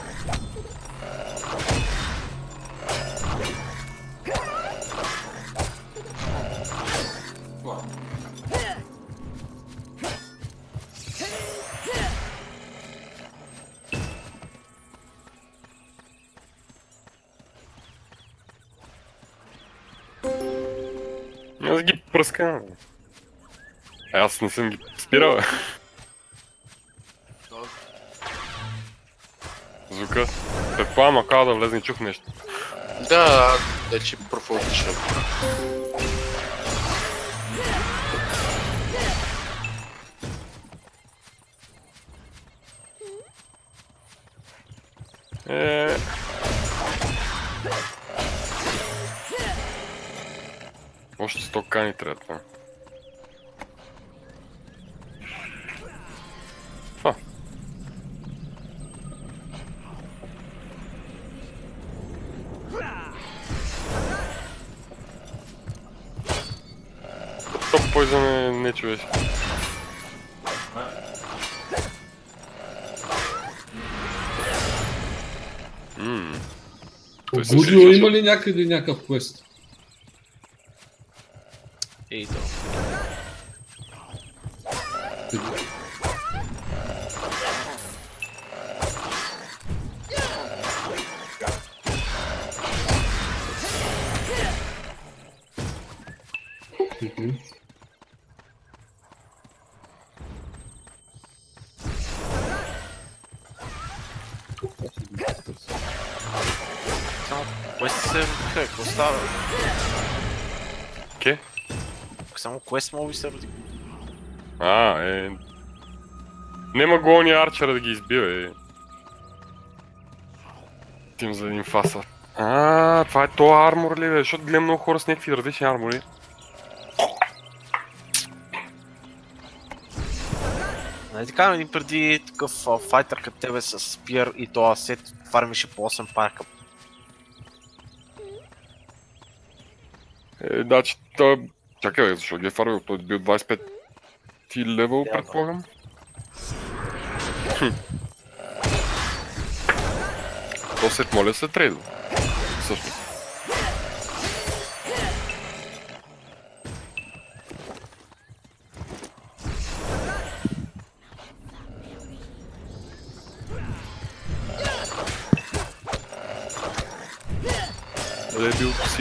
Аз ги пръскам. Аз не съм ги спирал. Звука. Предполагам, ако да влезне и чух нещо. Да, вече профулчвам. Още 100 кани трябва това. Топ Poison е нечовешки. Будио има ли някъде някакъв квест? Ей, то. Какво става? Ке? Само квест моби се роди. Нема голния арчера да ги избива, Тим за един фаса. Това е тоя армор ли, бе? Защото гледам много хора с някакви различни армори. Нали така, един преди такъв файтър като тебе с спир и това сет фармише по 8 парка. Да, че той... Чакай, защо ги е фармил? Той бил 25 левел, предполагам. То сет моля се трейдва. Всъщност. Къде е бил си?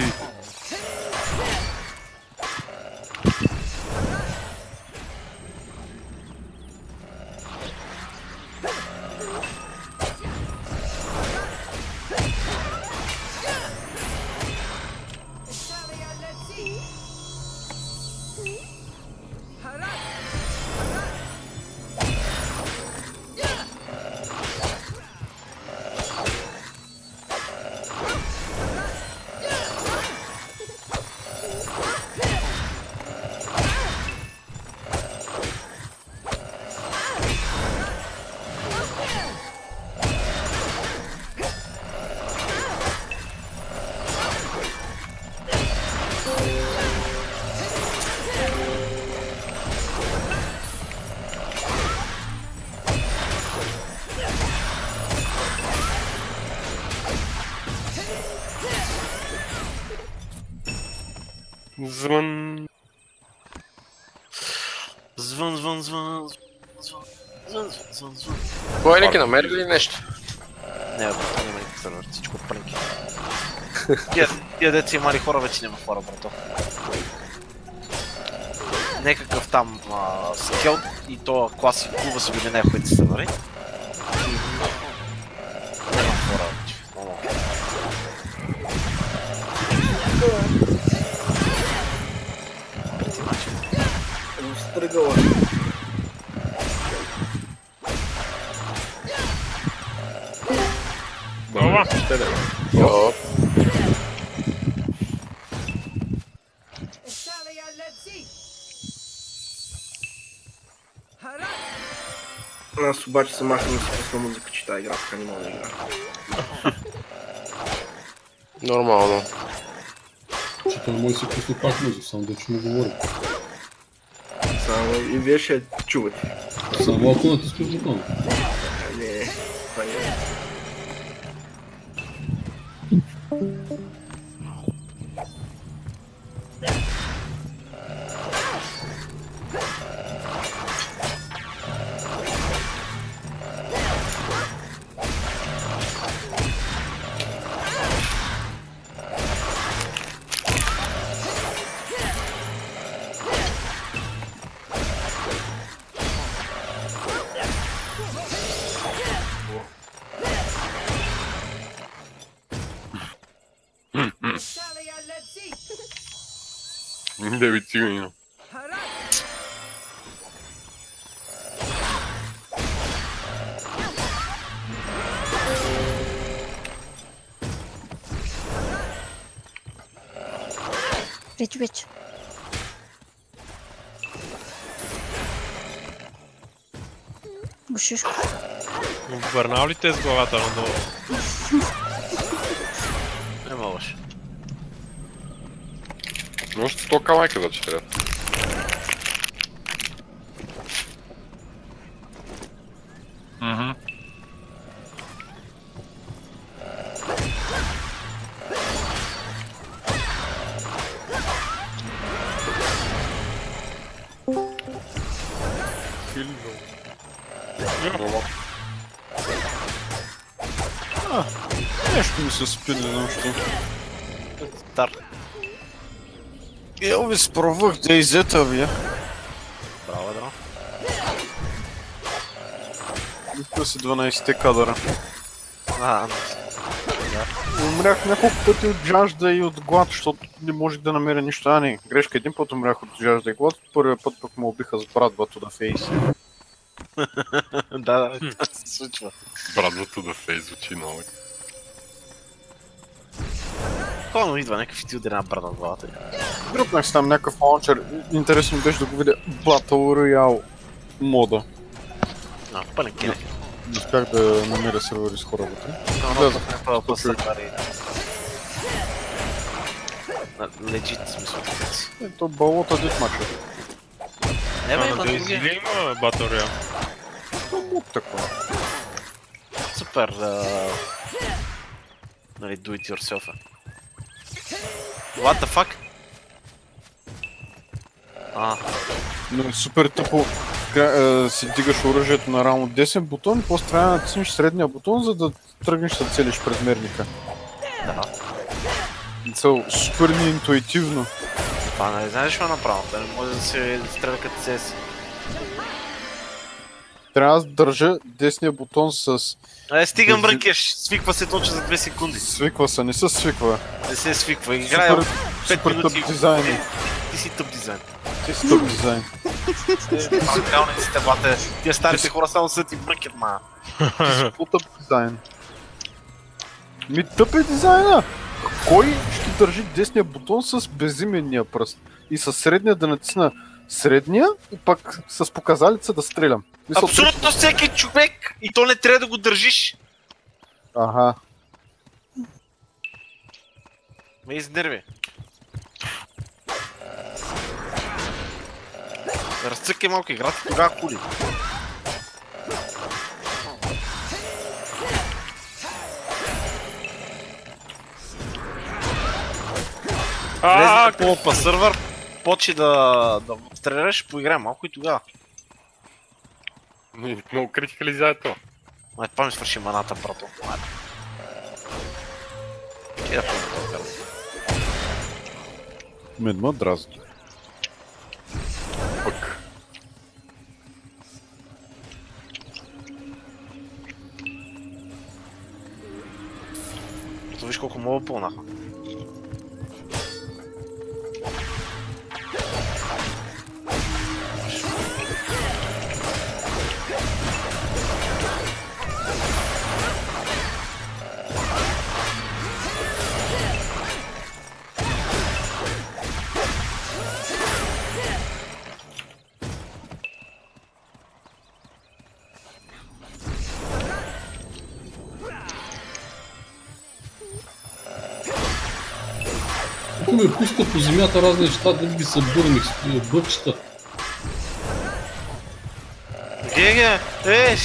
Звън. Звън. Кой неки намери ли нещо? Не, брато, няма никакъв сервер, всичко прънки. Тия деца имали хора, вече няма хора, брато. някакъв там скел и то класик клуба с обединение които са, нали? Няма какво работи. Стръгала. Браво! Йоп. Аз обаче съм махнал да си пусна музика, че тази игра така не мога да игра. Нормално. Че той може да си пусне пак музика, само да че му говори. Само и вие ще чувате. Само ако натискаш бутона. Не, това не е. Девет цигани. Вече. Бушишко. Върнал ли те с главата надолу? Не можеш. Още 100 калайка да черят. Нещо ми се спили, но що. Стар. Елвис, пробвах DayZ-а вие. Браво, дро. Мисля си 12-те кадъра. Умрях няколко пъти от жажда и от глад, защото не можех да намеря нищо. А, не, грешка, един път умрях от жажда и глад, първият път пък му убиха с братвато да фейси. Да, това се случва. Братвото да фейс звучи много. Колно идва някакъв и ти ударя брат на главата. Дръпнах си там някакъв лаунчер. Интересно беше да го видя Battle Royale мода. Пълен кинек. Не успях да намеря сервери с хора вътре. Влязах някаква по-сървари. Легит смисъл. Ето балота дит мача. Не бе, На има DayZ други. ли има Battle Royale? Мод такова. Супер. Нали, do it yourself. What the fuck? Но супер тъпо. Си дигаш оръжието на равно 10 бутон, после трябва да натиснеш средния бутон, за да тръгнеш да целиш предмерника. Да. Цел супер неинтуитивно. Това не знаеш какво направо, да не може да се стреля като CS. Трябва да държа десния бутон с... Стигам бръкеш, свиква се точно за 2 секунди. Свиква се, не се свиква. Не се свиква, играя 5 Супер минути. тъп дизайн. Ти си тъп дизайн. Ти си тъп дизайн. Малкалниците, бате, тия старите хора само са ти бръкят, ма. Ти си по-тъп дизайн. Ми тъп е дизайна! Кой ще държи десния бутон с безименния пръст? И с средния да натисна средния, и пак с показалица да стрелям. Абсолютно всеки човек! И то не трябва да го държиш! Ага. Ме изнерви. Разцъкай малко играта, тогава хули. Влезе на по сървър, почи да стреляш, поиграем малко и тогава. Много критикализация. Май, това ми свърши маната, брато. И да помня това карта. Мен ма дразни. То виж колко мога пълнаха. Тук ме пуска по земята разни неща, да ги събърнах с бъбчета. Геге, еш!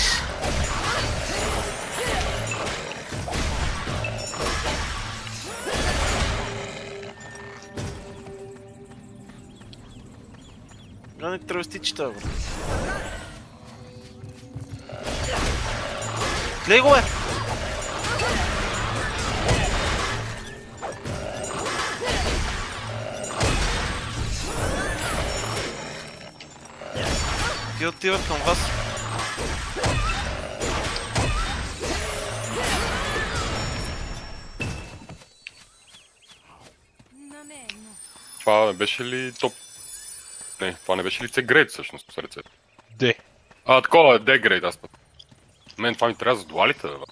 Гани травестичета, бе. Глей го, бе! Те отиват към вас. Това не беше ли топ? Не, това не беше ли C-грейд всъщност по ръцете? Д. Такова е D-грейд, аз път. Мен това ми трябва за дуалите, бе.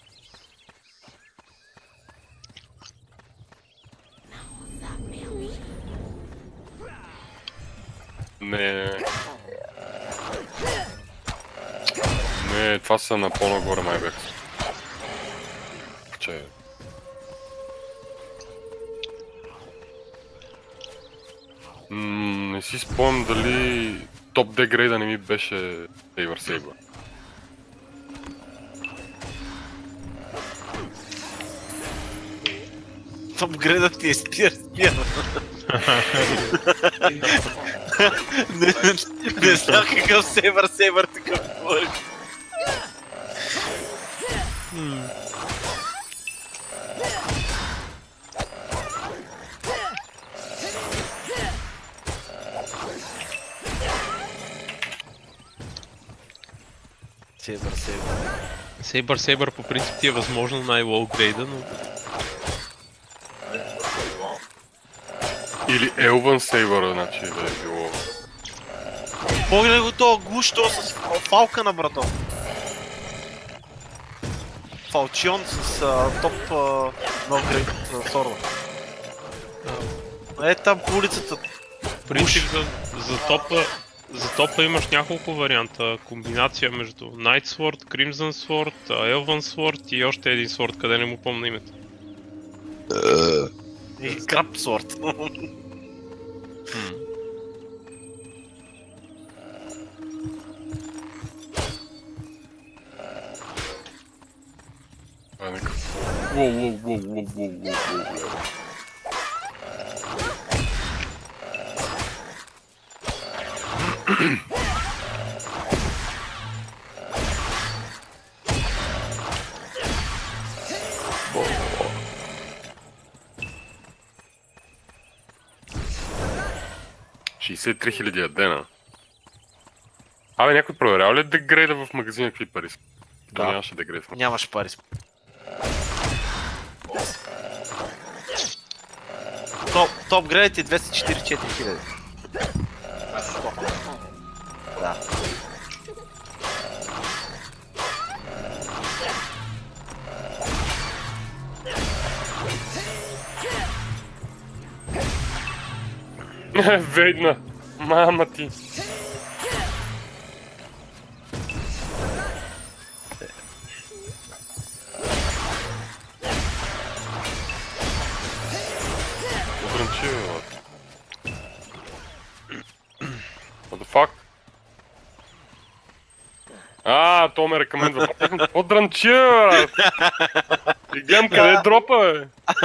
Не, това са на по-нагоре май бях. Че... не си спомням дали топ D грейда не ми беше Saber. Топ грейдът ти е спир. Не знам какъв Saber такъв говори. Saber по принцип ти е възможно най-лоу грейда, но... Или Elven Saber, значи да е било... Погледай го това глуш, то с фалка на брато. Фалчион с топ нов грейд на Сорда. Е там по улицата. Принцип за топа имаш няколко варианта. Комбинация между Night Sword, Crimson Sword, Elven Sword и още един Sword, къде не му помня името. И Crab Sword. Воу. $63,000 дена. Абе, някой проверява ли дегрейда в магазина какви пари са? Да. Нямаше дегрейд. Нямаш пари. Топ грейд е 244 000. Да. Ведна! Мама ти! What the fuck? То ме рекомендва. Подранчи, брат! И гледам къде е дропа,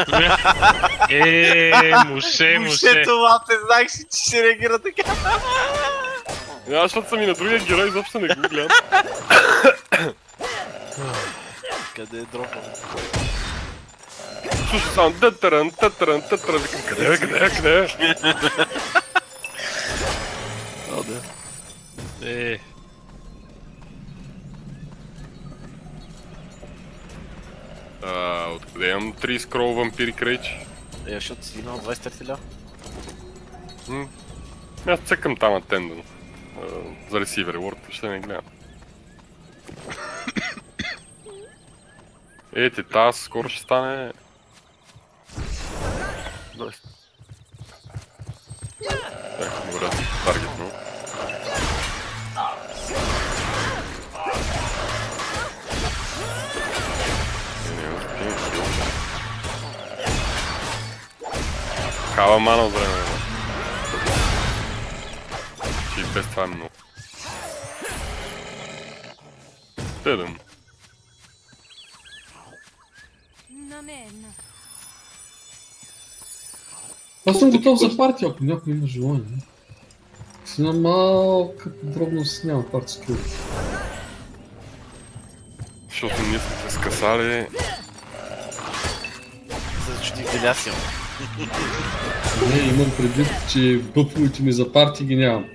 бе! Муше. Това те знаеш, че ще реагира така. Защото съм и на другия герой, изобщо не го гледам. Къде е дропа? Слушай само, тътърън, викам, къде е? От Да имам 3 скрол вампири крейч. Защото си имал 23 ля. Аз цъкам там атендън. За ресивер World, ще не гледам. Ете, тази скоро ще стане... 20. Так, добре, таргетно. Кава мана от време, че и без това е много. 7. Аз съм готов за партия, ако някой има желание. С една малка подробност няма парти скил. Защото ние сме се скъсали. За чуди делясия. Не, имам предвид, че бъфовете ми за парти ги нямам.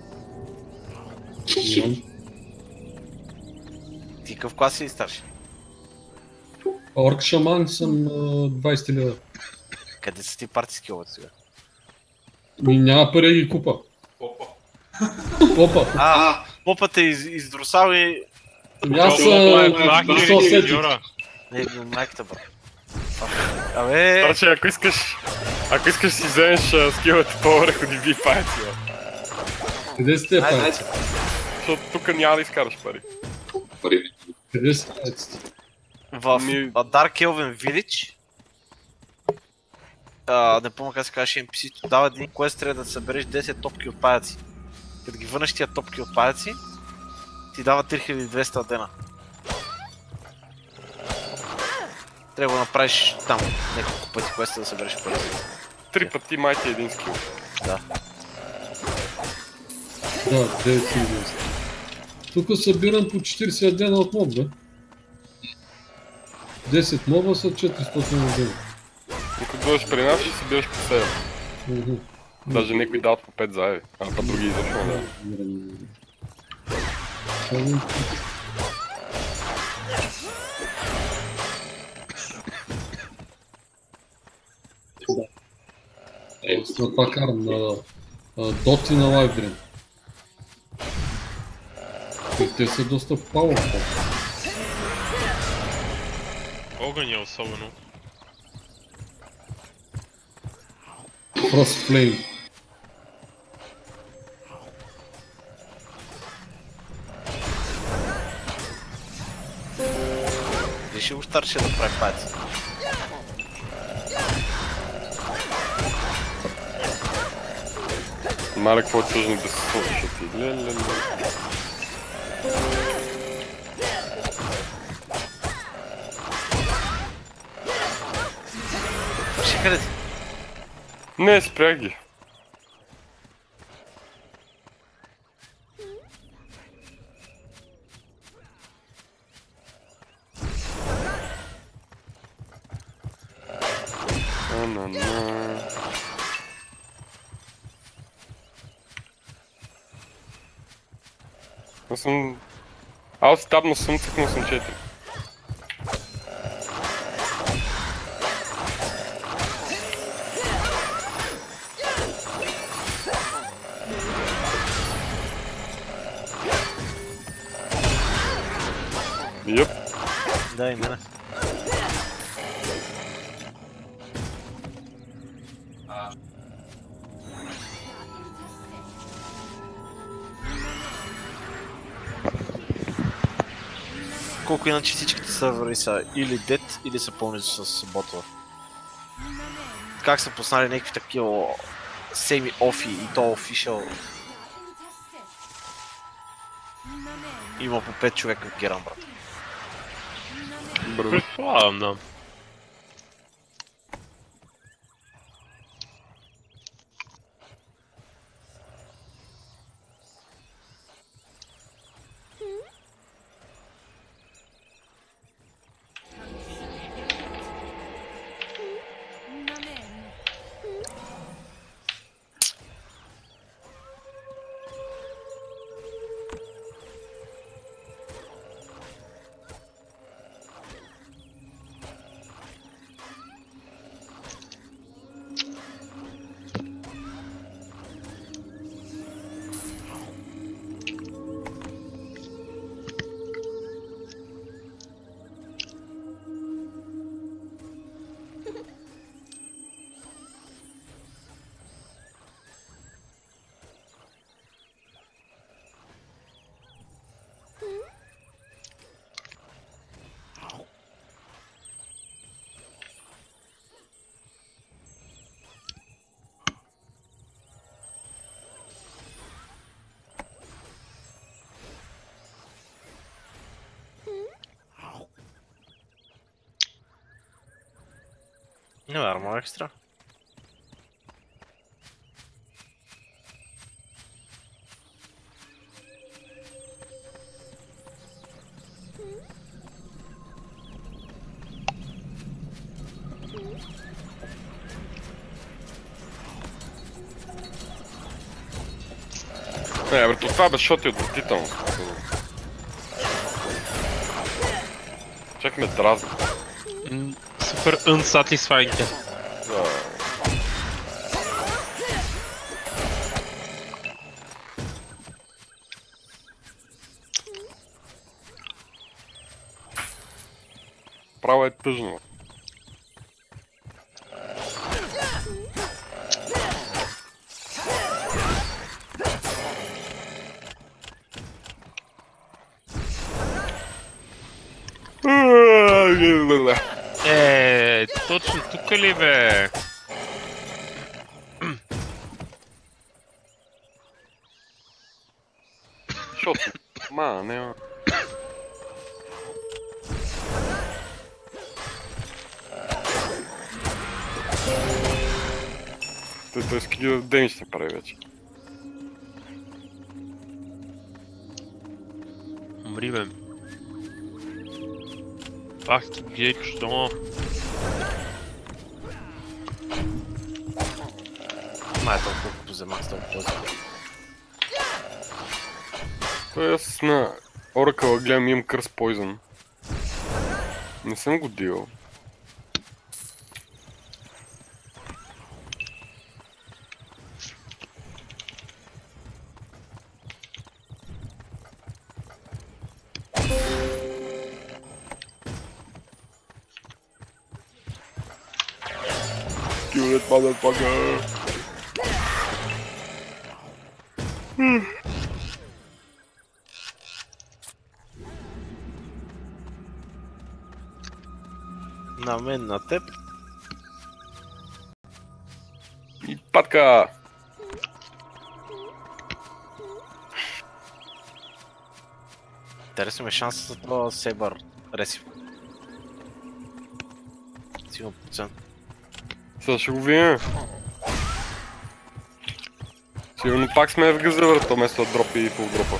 Ти какъв клас си старши? Орк шаман съм 20 лева. Къде са ти парти скиловете сега? Ми няма пари да ги купа. Попа. Попа те издрусал и... Аз съм сетих. Не, майката бра. Абе... Старче, ако искаш си вземеш скилата по-върху DB Fight, къде сте файци? Защото тук няма да изкараш пари. Къде сте файците? В Dark Elven Village, не помня как се казваше NPC-то, дава един квест, трябва да събереш 10 топки отпадъци. Като ги върнеш тия топки отпадъци, ти дава 3200 дена. Трябва да го направиш там няколко пъти квеста да събереш пари. 3 пъти майти един скил. Да. Да, 9200. Тук събирам по 40 дена от моб, бе. 10 моба са 400 на дена. Ако дойдеш при нас, ще събираш по 7. Даже някои дават по 5 заеви, а па други изобщо не дават. На това карам, на Dot и на Live. Те са доста powerful. Огън е особено. Frost Flame. Реши го старше да прави пати. Мале, какво е тъжно да се случва ти? Лелеле. Върши къде ти? Не, спрях ги. Аз табно съм, цъкнал съм 4. Йоп. Да, и мене. Колко иначе всичките сървъри са или dead, или са пълни с ботове. Как са поснали някакви такива semi-офи и то official. Има по 5 човека в Геран, брат. Предполагам, да. Не, армор екстра. Не, бре, това бе, защото е отвратително. Чак ме дразни. Супер unsatisfying. Да. Право е тъжно. Точно тук ли бе? Защото, няма. Той скидива демидж не прави вече. Умри бе. Ах ти гечо. Май е толкова колкото вземах с толкова този. Той аз на Оракъла гледам имам Curse Poison. Не съм го дивал. Kill it, motherfucker! На мен, на теб. И патка! Интересно ме шанса за това Сейбър ресив. Сигурно процент. Сега ще го видим. Сигурно пак сме в газа върто, вместо да дропи и фул дропа.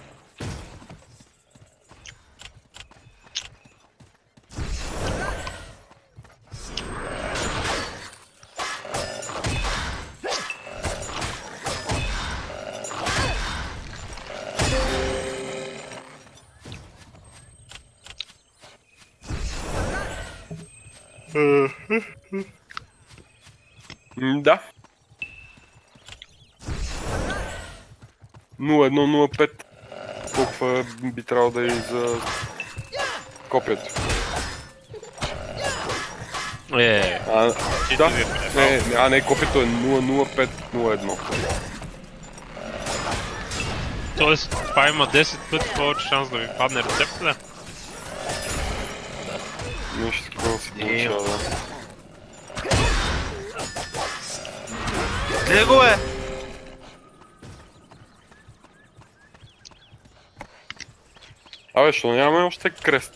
Да. 0105. Колко би трябвало да е и за копието. Да, не, копието е 00501. Тоест, това има 10 пъти повече шанс да ви падне рецепта, да? Нещо такова се получава, да. Гледай го, бе! Абе, що нямаме още крест?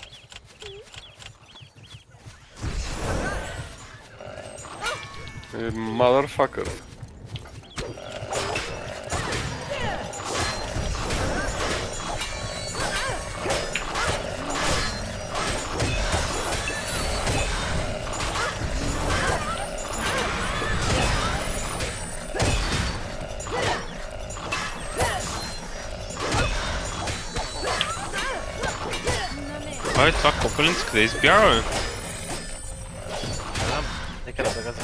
Motherfucker. Ай, това копелинц къде избяга, бе? Нека да загазя.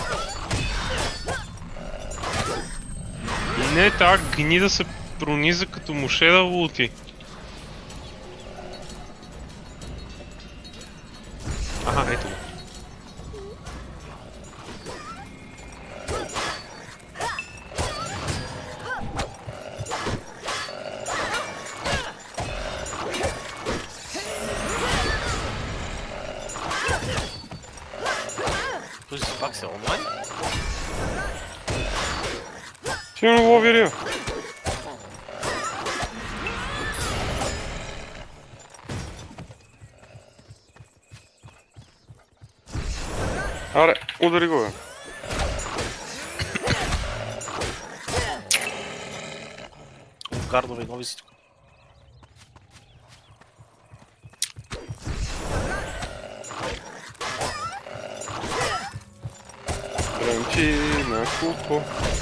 И не, тази гнида се прониза като муше да лути. Аха, ето го. Този пак се онлайн? Сигурно лови Рио. Аре, удари го, бе. Гардове и нови си тук. Дрънчи на купо.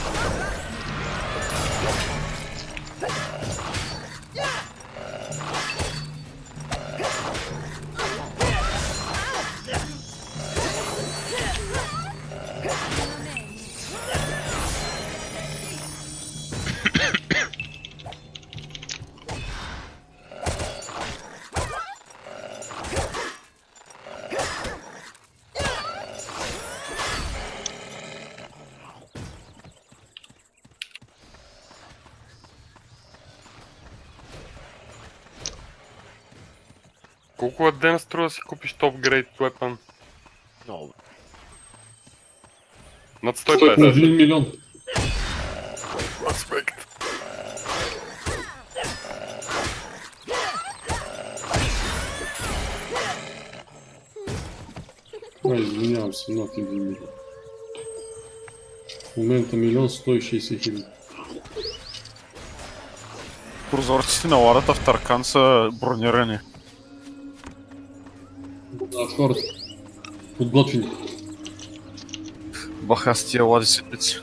Колко ден струва да си купиш топ грейд weapon? Много. Над На 1 милион. Аспект. Извинявам се, над 1 милион. В момента 1 160 хиляди. Прозорците на ладата в Таркан са бронирани. Хората. Подготвени. Баха с тия лади седмици.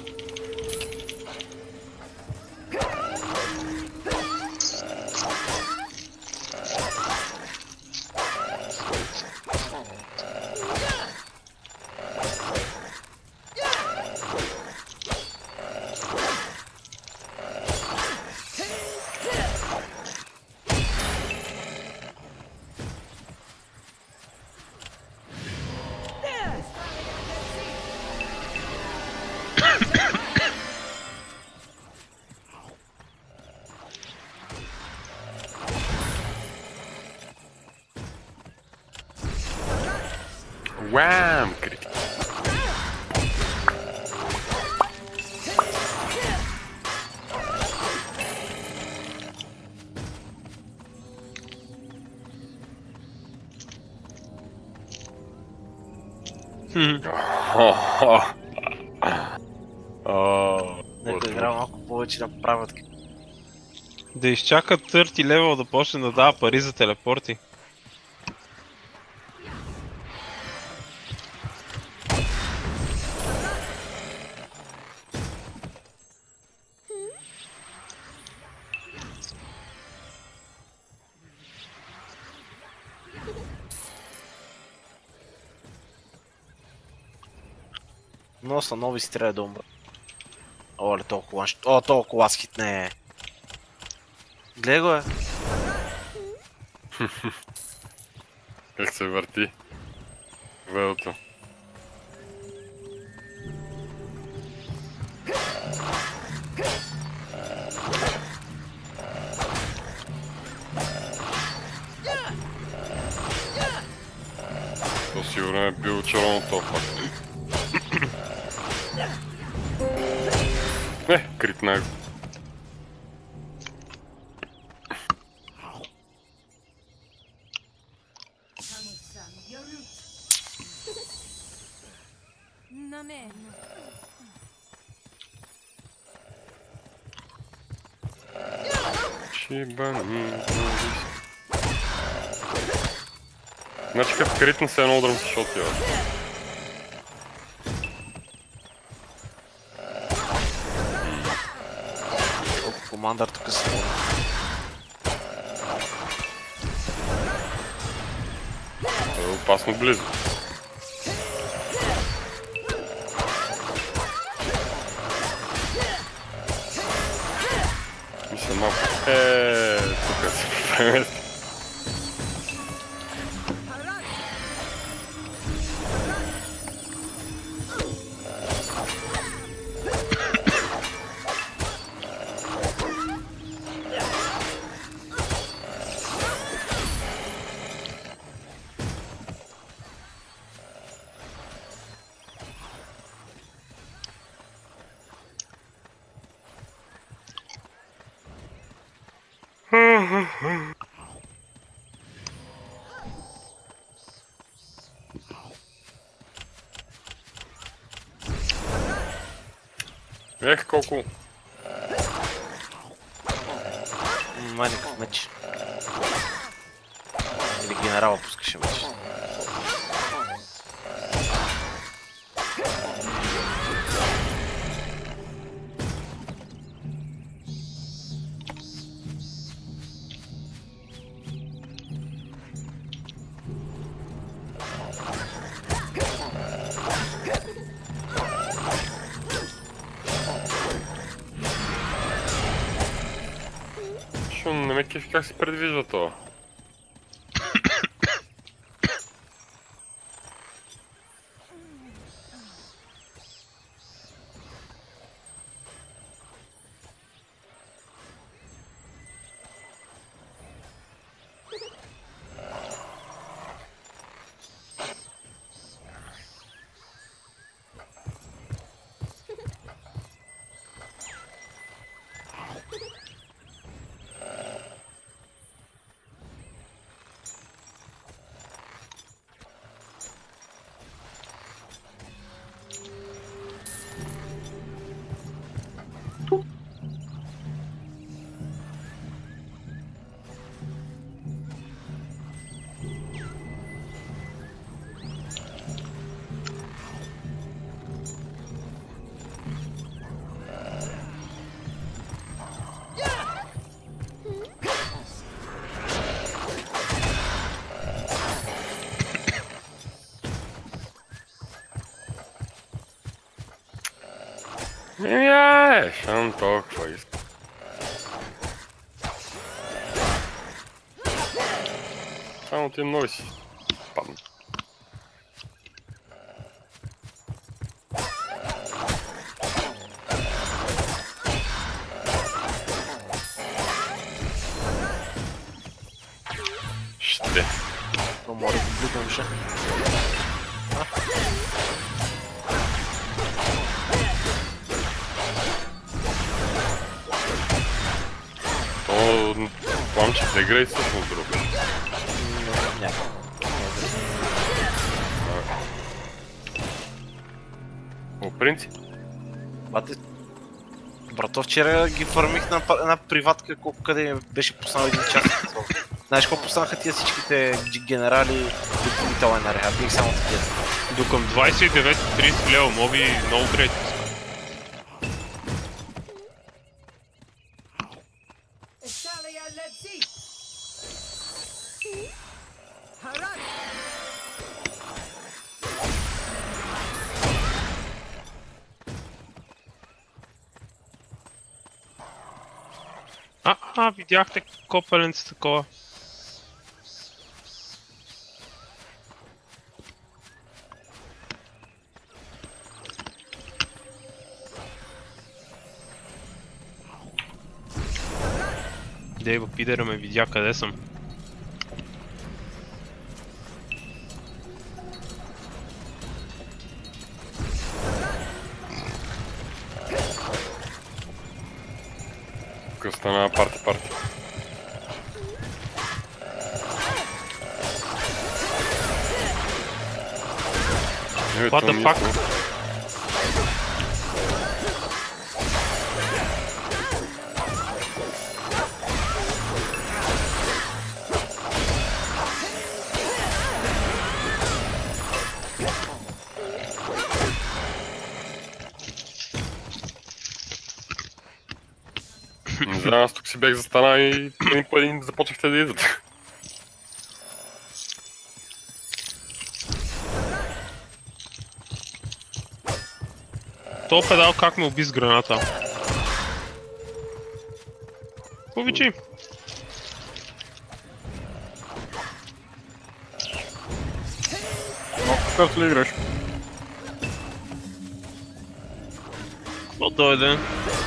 Wham! Крит. Нека игра малко повече да правят. Да изчакат 30 левел да почне да дава пари за телепорти. Но са нови си трябва да умра. Оле, толкова лаш. О, толкова лас хитне. Гледай го, Как се върти велото. То сигурно е бил червено топа. Критна го. Значи като критна се едно удръм с шоти, бе. Командър тук се води. Е опасно близо. Мисля малко. Тук се премести. Ех, колко... Никакъв меч. Или генерала пускаше меч. Не ме кефи как се предвижда това. Шан толкова иска. Само ти много си падна. Ще. Мора да блюдам ще. Плам, че не играй всъщност друго. По принцип. Брато, вчера ги фармих на една приватка, колко къде беше пуснал един час. Знаеш колко пуснаха тия всичките генерали до Витала на реха, бих само такива. До към 29-30 лева моби много грейт. Видяхте копеленце такова. Дейва пидера ме видя къде съм. Стана парти. What the fuck? Не знам, аз тук си бях застанал и един по един започнахте да идват. То педал как ме уби с граната. Повичи. Много карта ли играш? Какво дойде?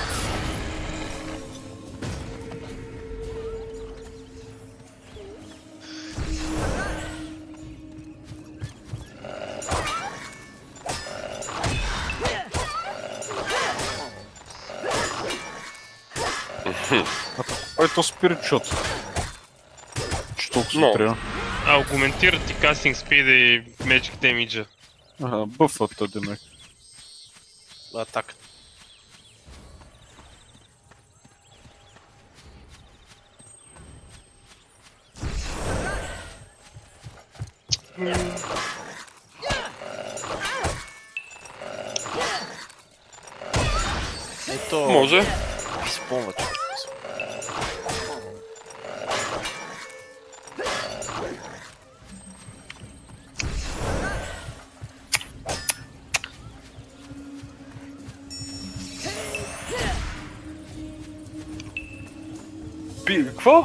Ето спирит шот. Че толкова се трябва. Аугментира ти кастинг спида и magic damage. Ага, бъфват един. Атака. Ето... Може. Изпълнва човек. Какво?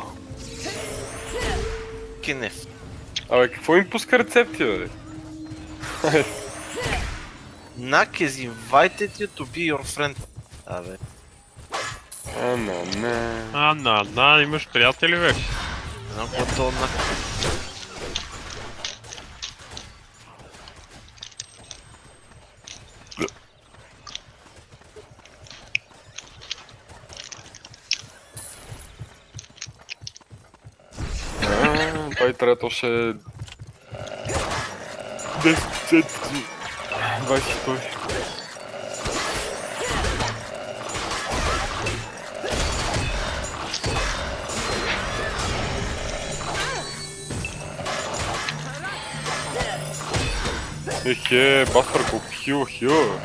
Кинев. Абе, какво им пуска рецепти, бе? Nak is invited you to be your friend. Абе. Не. Имаш приятели вече. Знам какво е то Nak. Той трето ще... 10, 22. Ехе, Бастър го хил.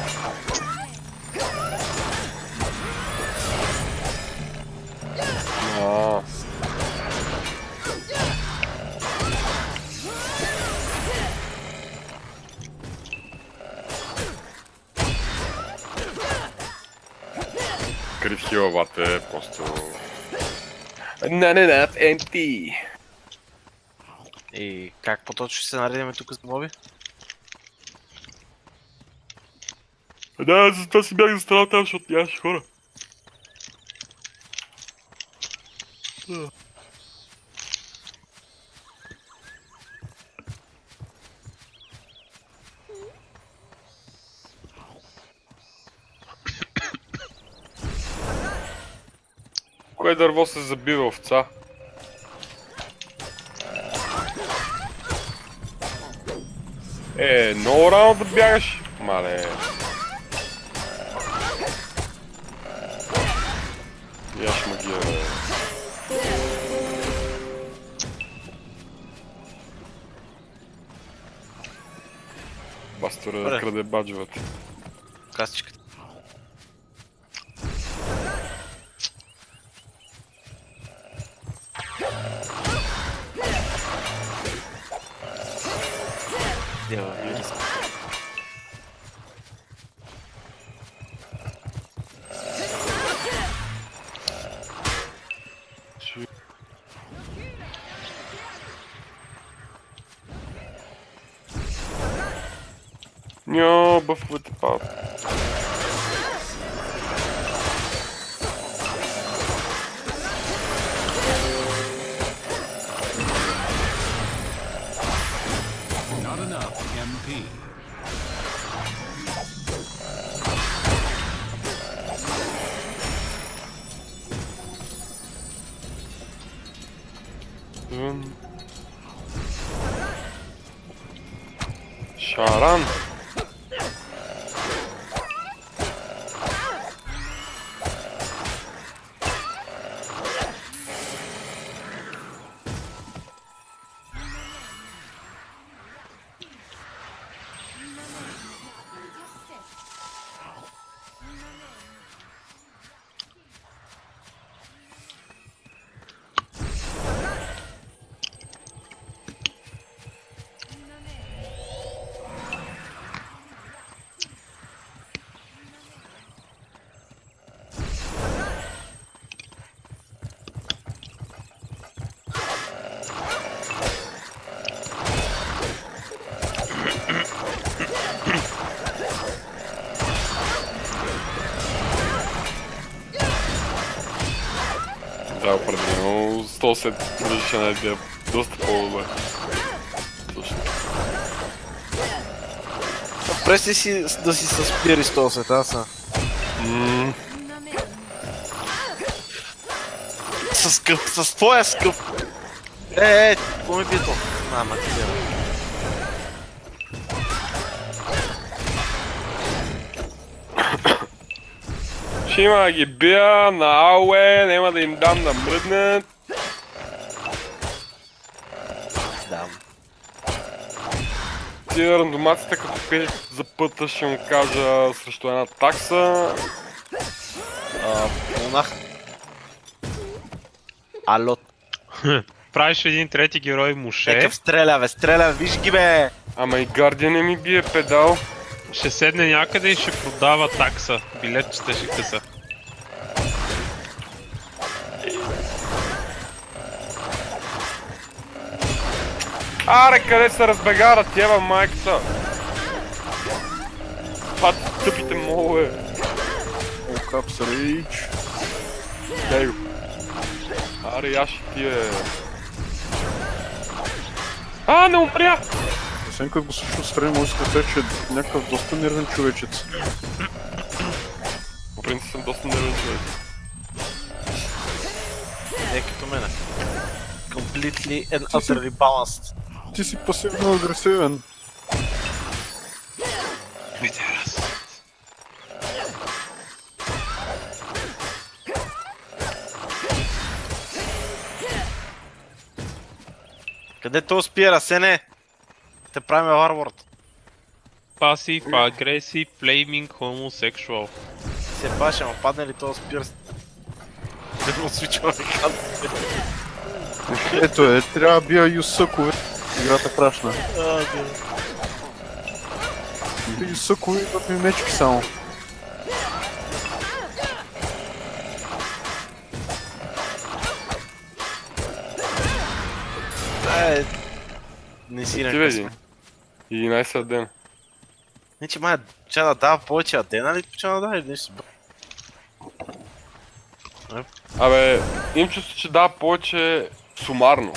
Крив хила, бате, просто... Не, empty. И как по-точно ще се наредим тук с моби? Да, за това си бях застанал там, защото нямаше хора. Кое дърво се забива овца? Много рано да бягаш. Мале. Яш магия, бе. Бастора да краде баджовете. Касичката. Ньо, бъфовете падат. Шаран. Да, определено 100 държеше на идея доста по-добре. Прести си да си с пири 100 аз с твоя скъп. Какво ми бито? Ама ти бе. Ще има да ги бия на ауе, няма да им дам да мръднат. Дам. ти на рандомацията, като пееш за пътя, ще му кажа срещу една такса. Полнах. Алло. Правиш един трети герой Муше. Некъв стреля, виж ги бе! Ама и Гардия не ми бие педал. Ще седне някъде и ще продава такса. Билетчета ще къса. Аре, къде се разбегара тява майката? Това тъпите молове. Окапс рейдж. Дай го. Аре, я ще ти е... не умря! Освен като го слушам с време, може да се каже, че е някакъв доста нервен човечец. По принцип съм доста нервен човек. Не като мене. Completely and utterly balanced. Ти си пасивно агресивен. Къде то спира, Сене? Те правим варвард. Пасив, агресив, флейминг, хомосексуал. Се баше, ама падне ли този спир? Да му свичва веканците. Ето трябва да бия Юсъкове. Играта крашна. Юсъкове идват ми мечки само. Не си Ти някакъв. веди. 11 ден. Не, че май че да дава повече дена ли че да дава или нещо? Абе, им чувство, че дава повече сумарно.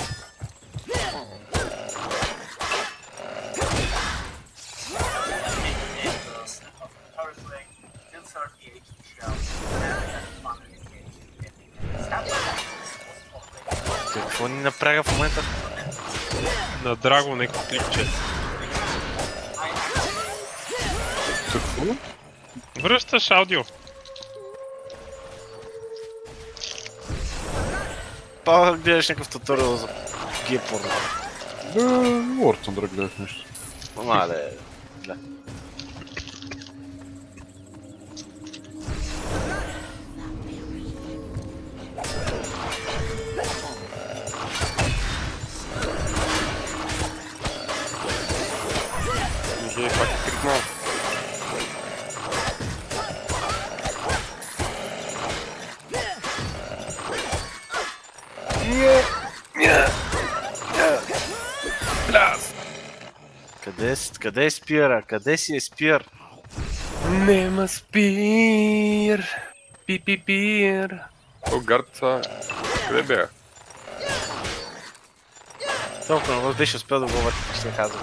Какво ни напряга в момента? На Драго някакво клипче. Какво? Връщаш аудио. Па гледаш някакъв туториал за гейпорно. Да, War Thunder гледах нещо. Мале, да. Михей пак е крикнал. Къде е спира? Къде си е спир? Нема спир. Пи-пи-пир. О, Гарца. Къде бях? Толкова не беше успел да го върти, ще казвам.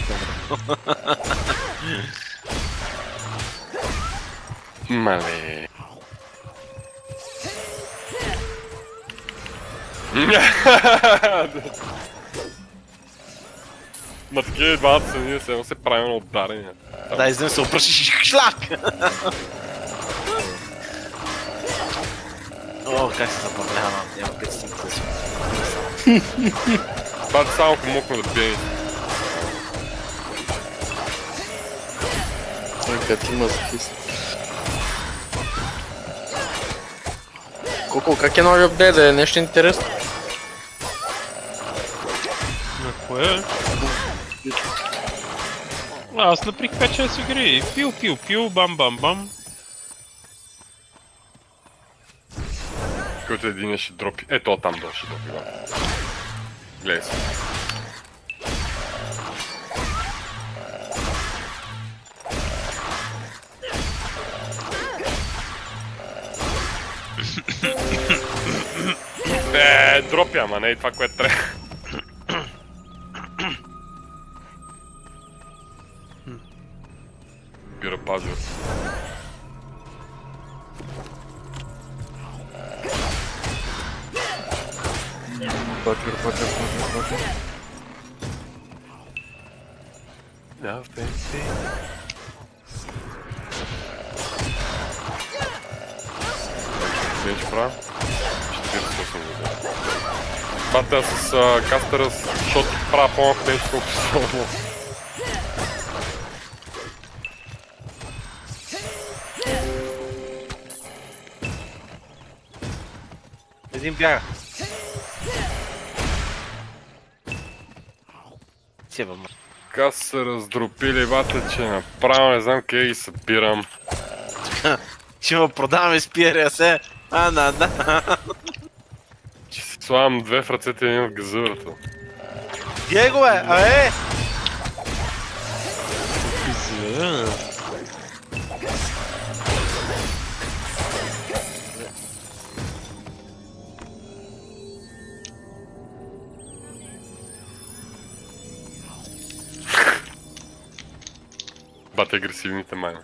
Мале. Ма такива двамата са ние се правим на ударения. Да, изнем се опръщиш и шлак! О, как се забавлява, няма 5 стинка да си. Бати само помогна да бие. Като има захист. Коко, как е нови апдейт? Е нещо интересно? На кое? Аз наприх 5-6 игри. Пил, бам. Който един ще дропи. Ето там долу ще дропи. Гледай се. Дропи, ама не и това, което трябва. Бира пазил. Патер. Да, фенси. Ще правя? 48 години. Батя с кастера, защото правя по-малко нещо, колкото само. Един бяга. Себа, ма. Така са раздропили бата, че направо не знам къде ги събирам. Ще ме продаваме с пиерия се. Да. Че си слагам две в ръцете и един в газурата. Гей го бе, Бате агресивните майна.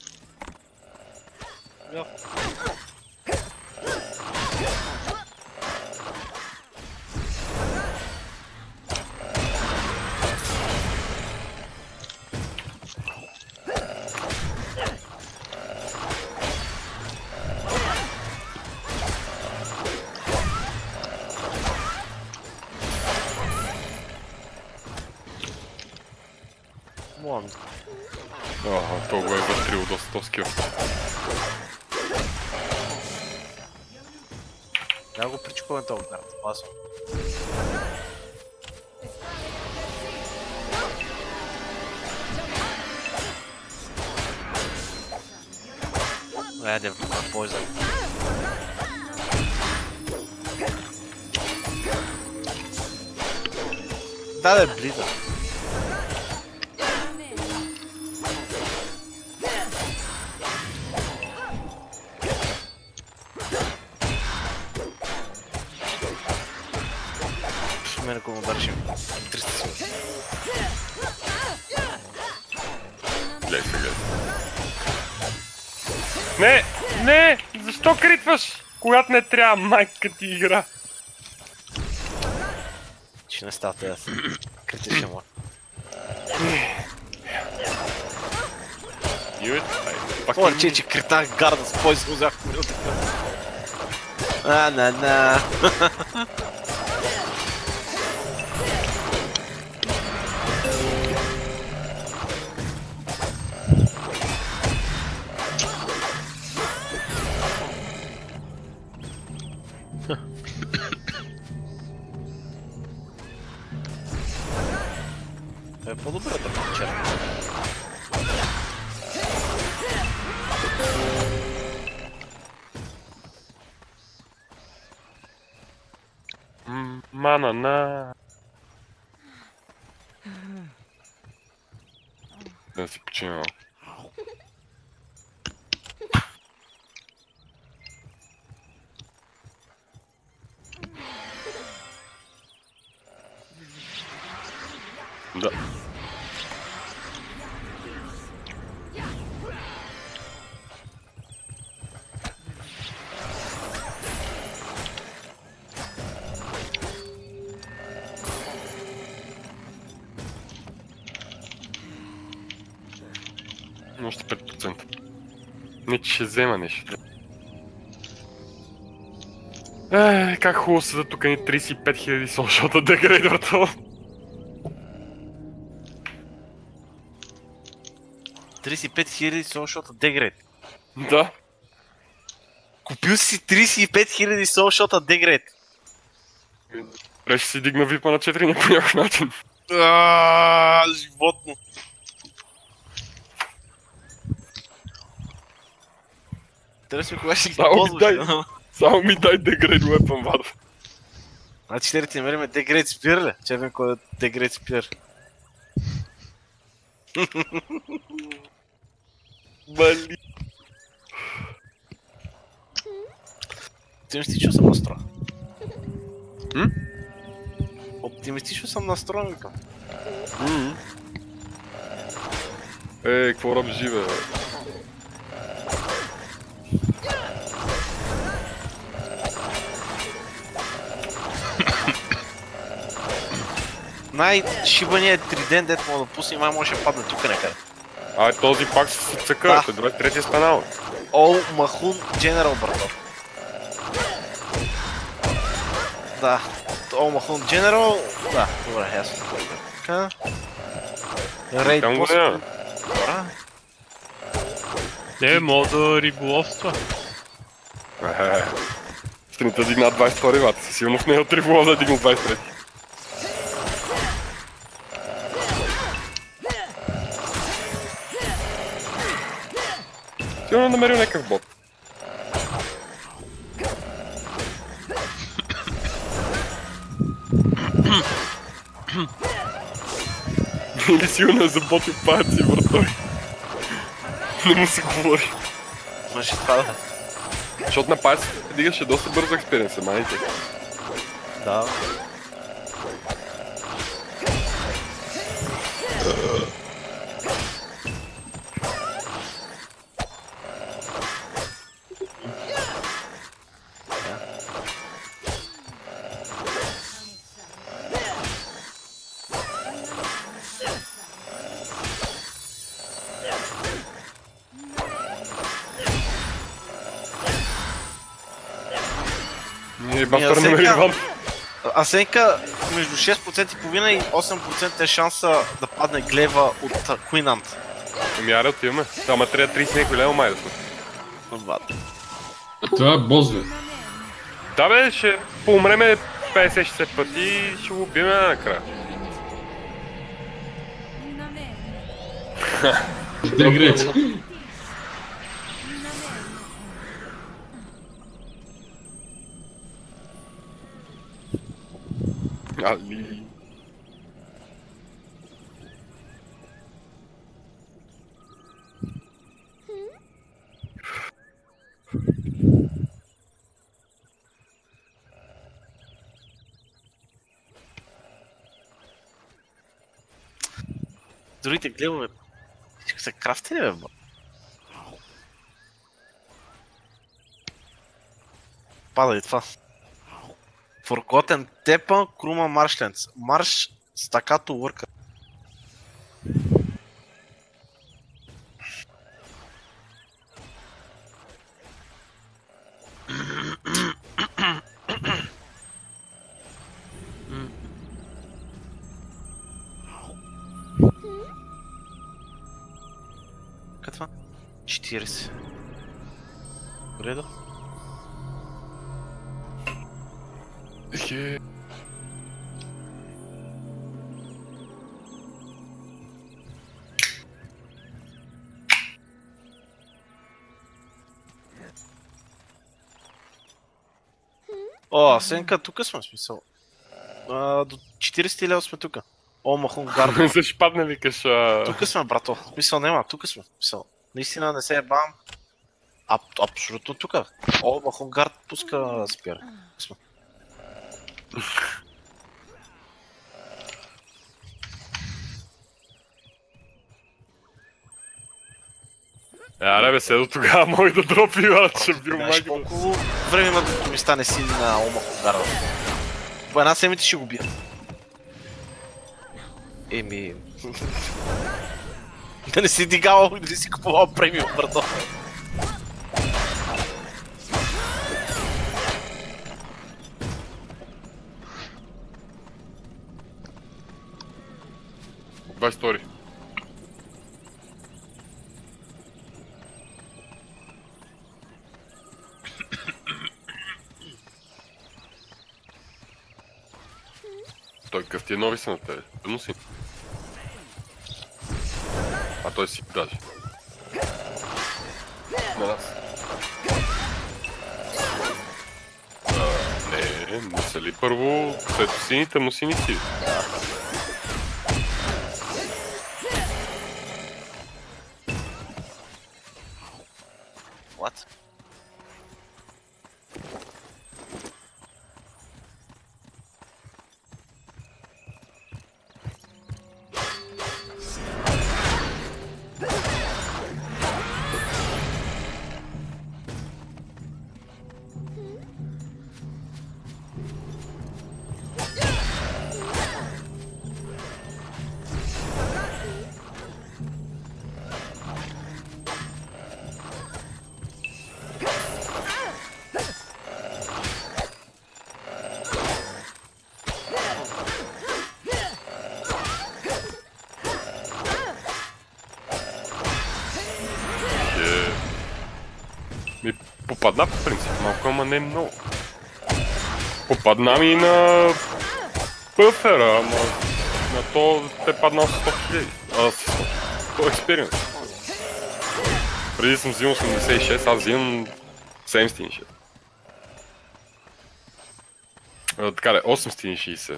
Това го е вътрило доста скил. Да го причукваме това гард, пасва. Айде, пойза. Да, близо. Мене го ударшим. 300 си. Гледай се, гледай. Не! Не! Защо критваш? Когато не трябва, майка ти игра. Ще не става да се критиш, ама. Порче, че критнах гарда с пой сложах в минута. На. Е по-добре да вчера. Мана на. Да си почина малко. Да. Още 5%. Не, че ще взема нещо. Как хубаво седа тук ни 35 000 солшота дегрейдърто. 35 000 солшота дегрейд. Да. Купил си 35 000 солшота дегрейд. Ще си дигна випа на 4 не по някакъв начин. Животно. Интересно кога ще ги ползваш. Само ми дай дегрейд weapon, вада. Значи ще ти намерим дегрейд спир ли? Чакай кой е дегрейд спир. Бали. Оптимистично съм настроен. Оптимистично съм настроен, викам. Какво роб живе, бе? Най-шибаният тридент, дето мога да пусне, май може да падне тук някъде. Този пак си цъка, те 23-ти станал. Ол Махун Дженерал, брато. Да, Ол Махун Дженерал, да, добре, ясно. Така. Рейд босс. Добра. Не, мога да риболовства. Ще дигна 22 вата. Със сигурност не е от Трибула да дигна 23. Сигурно намерил някакъв бот. Или сигурно е заботил паяци въртой. Не му се говори. Може това да. Защото на паяците дигаше доста бързо експириенса, майните. Да. Бастър намери вамп. Асенка между 6% и половина и 8% е шанса да падне глева от Куинант. Ами аре отиваме. Ама трябва 30 някой лева май да сме. Това е бос, бе. Да бе, ще поумреме 50-60 пъти и ще го убиме накрая. Дегрец. Али. Другите гледове, всичко са крафтени, бе, бе. Пада и това. Forgotten Тепа, Крума Маршленц. Марш стакато върка. Каква? 40. Реда? О, Сенка, тук сме, в смисъл. До 40 лева сме тук. О, Махун Гарда. Се ще падне, викаш. Тук сме, брато. В смисъл няма, тук сме. В смисъл. Наистина не се е бам. Абсолютно тук. О, Махун Гард пуска спира. Сме. Аре бе, седо тогава може да дропи, ще бил Знаеш майка. колко време има докато ми стане син на Омахун Гарда? По една седмица ще го бия. Еми... Да не си дигавал и да не си купувал премиум, брато. Бай стори. Той къв ти е нови са на тебе? Тъмно си. А той си даже. На нас. Не са ли първо след сините му сини си? What? Ми попадна по принцип малко, ама не много. Попадна ми на бъфера, ама на то те паднал с 100 000, с 100 експириенс. Преди съм взимал 86, аз взимам 760. Така де, 860.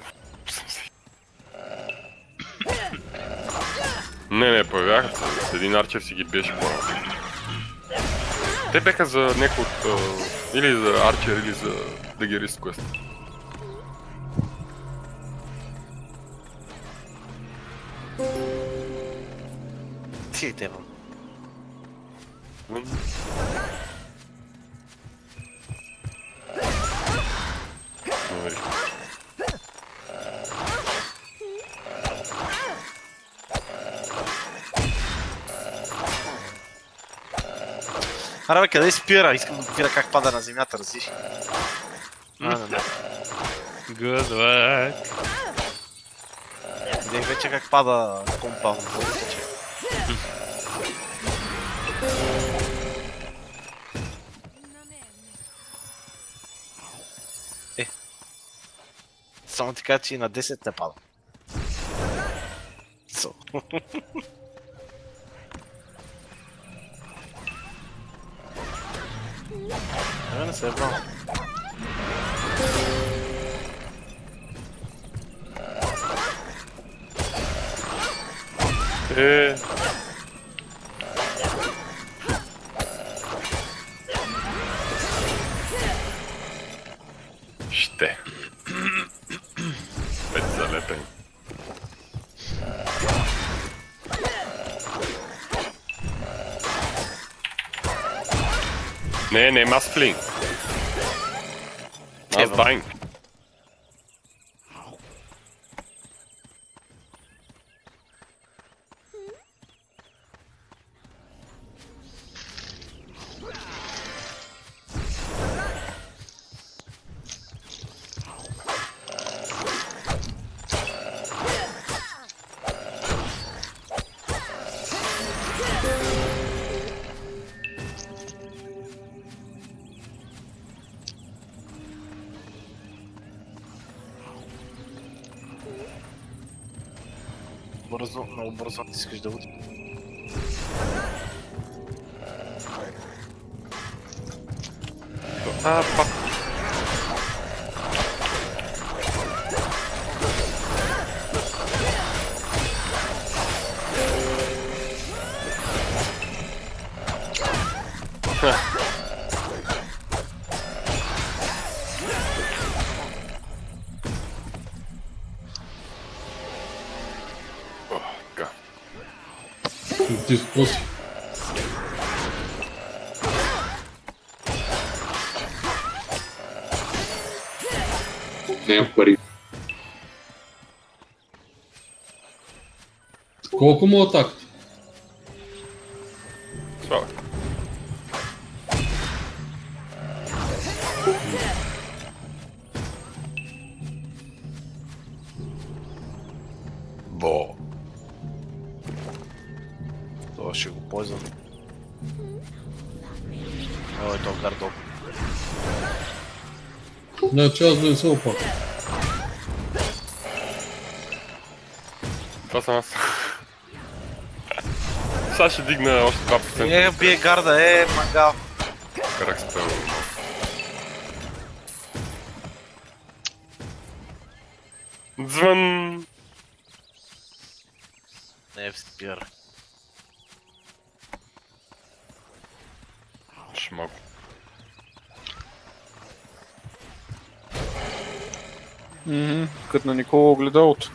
Не, появяха се. Един арчер си ги беше по-рано. Те беха за някой от... или за арчер, или за дагерист квест. Ти идева. Аре бе, къде спира? Искам да видя как пада на земята, разиш. Не. Good luck. Видях вече как пада компаунд. Само ти кажа, че и на 10 не пада. Не се е брал. Ще. Пет залепени. Не, аз флинг. Аз дайнг. Много бързо ти искаш да уди. Пак. Ти споси. Нямам пари. Колко му атаката? Слава. Бо. Това ще го ползвам. Ой, то гардок. Не, че аз да не се опака. Това съм аз. Сега ще дигна още 2%. Бие гарда, мангал. Карах спел. Звън! Не, спир. Шмак. Като на Никола огледалото.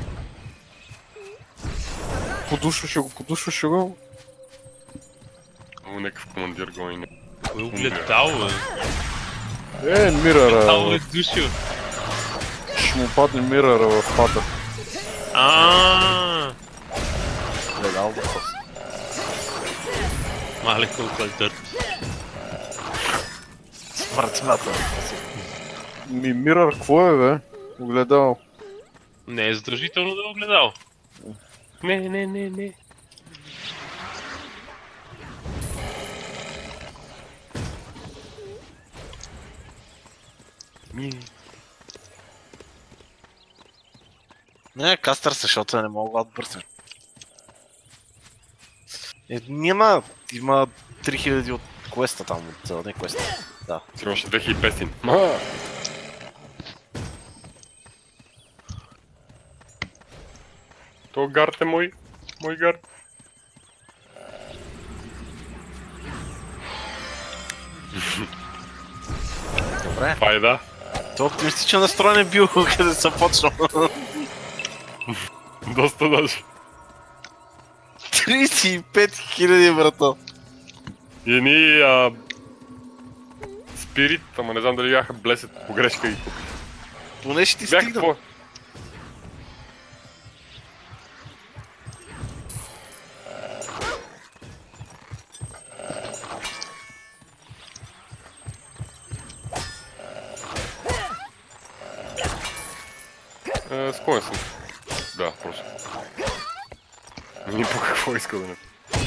Подушваше го. Някакъв командир го и не... Кой огледал, бе? Миръра. Огледал е душил. Ще му падне миръра в пата. Гледал въпрос. Мале колко е дърт. Смъртната. Мирър, какво е, бе? Огледал. Не е задължително да е огледал. Не. Не, кастър се, защото не мога да отбърсим. Има 3000 от квеста там, от не квеста. Да. Си имаше 2500. То гард е мой гард. Добре. Това е да. То оптимистичен настроен е бил, къде съм почнал. Доста даже. 35 000, брато. И едни спирит, ама не знам дали бяха блесет по грешка ги купих. Поне ще ти Бяха стигна. по... Склонен съм. Да, просто. Ни по какво иска да не.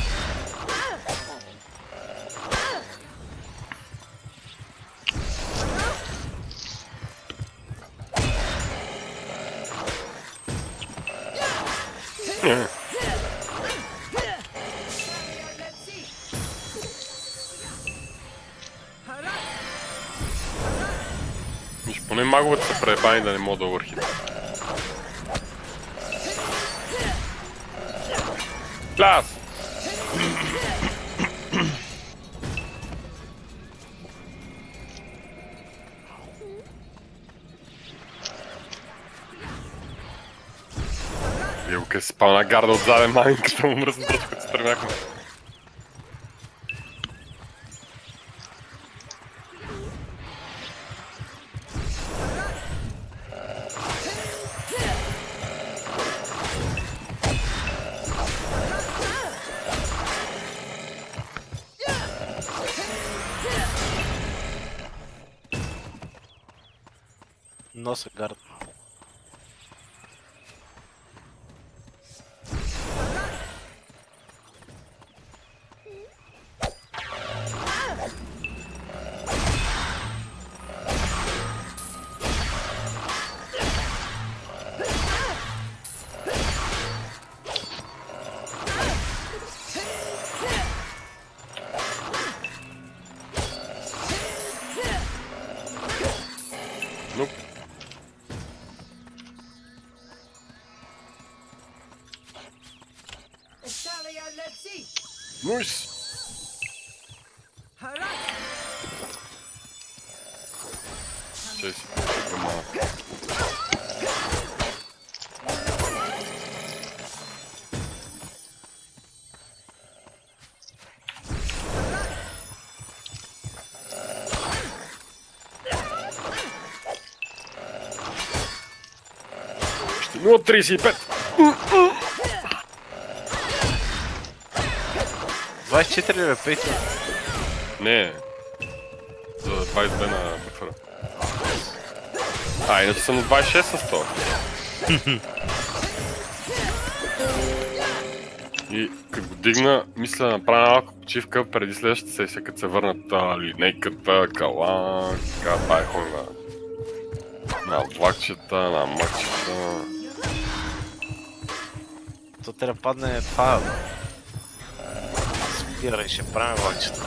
Виж, поне маговете са пребани да не мога да върхи. Клас! Вилка си спал на гарда отзаде, маленьката му мръсна точка, като се тръгнахме. Носа гард. Нойс! Чай си, гъмана. Ще 0.35! 24 ли бе, пейте? Не. За 22 на бъфера. Иначе съм на 26 с 100. И като го дигна, мисля да направя малко почивка преди следващата сесия, като се върнат линейката, каланка, байхонга. На влакчета, на мъкчета. То трябва да падне това. Спира и ще правим влакчета.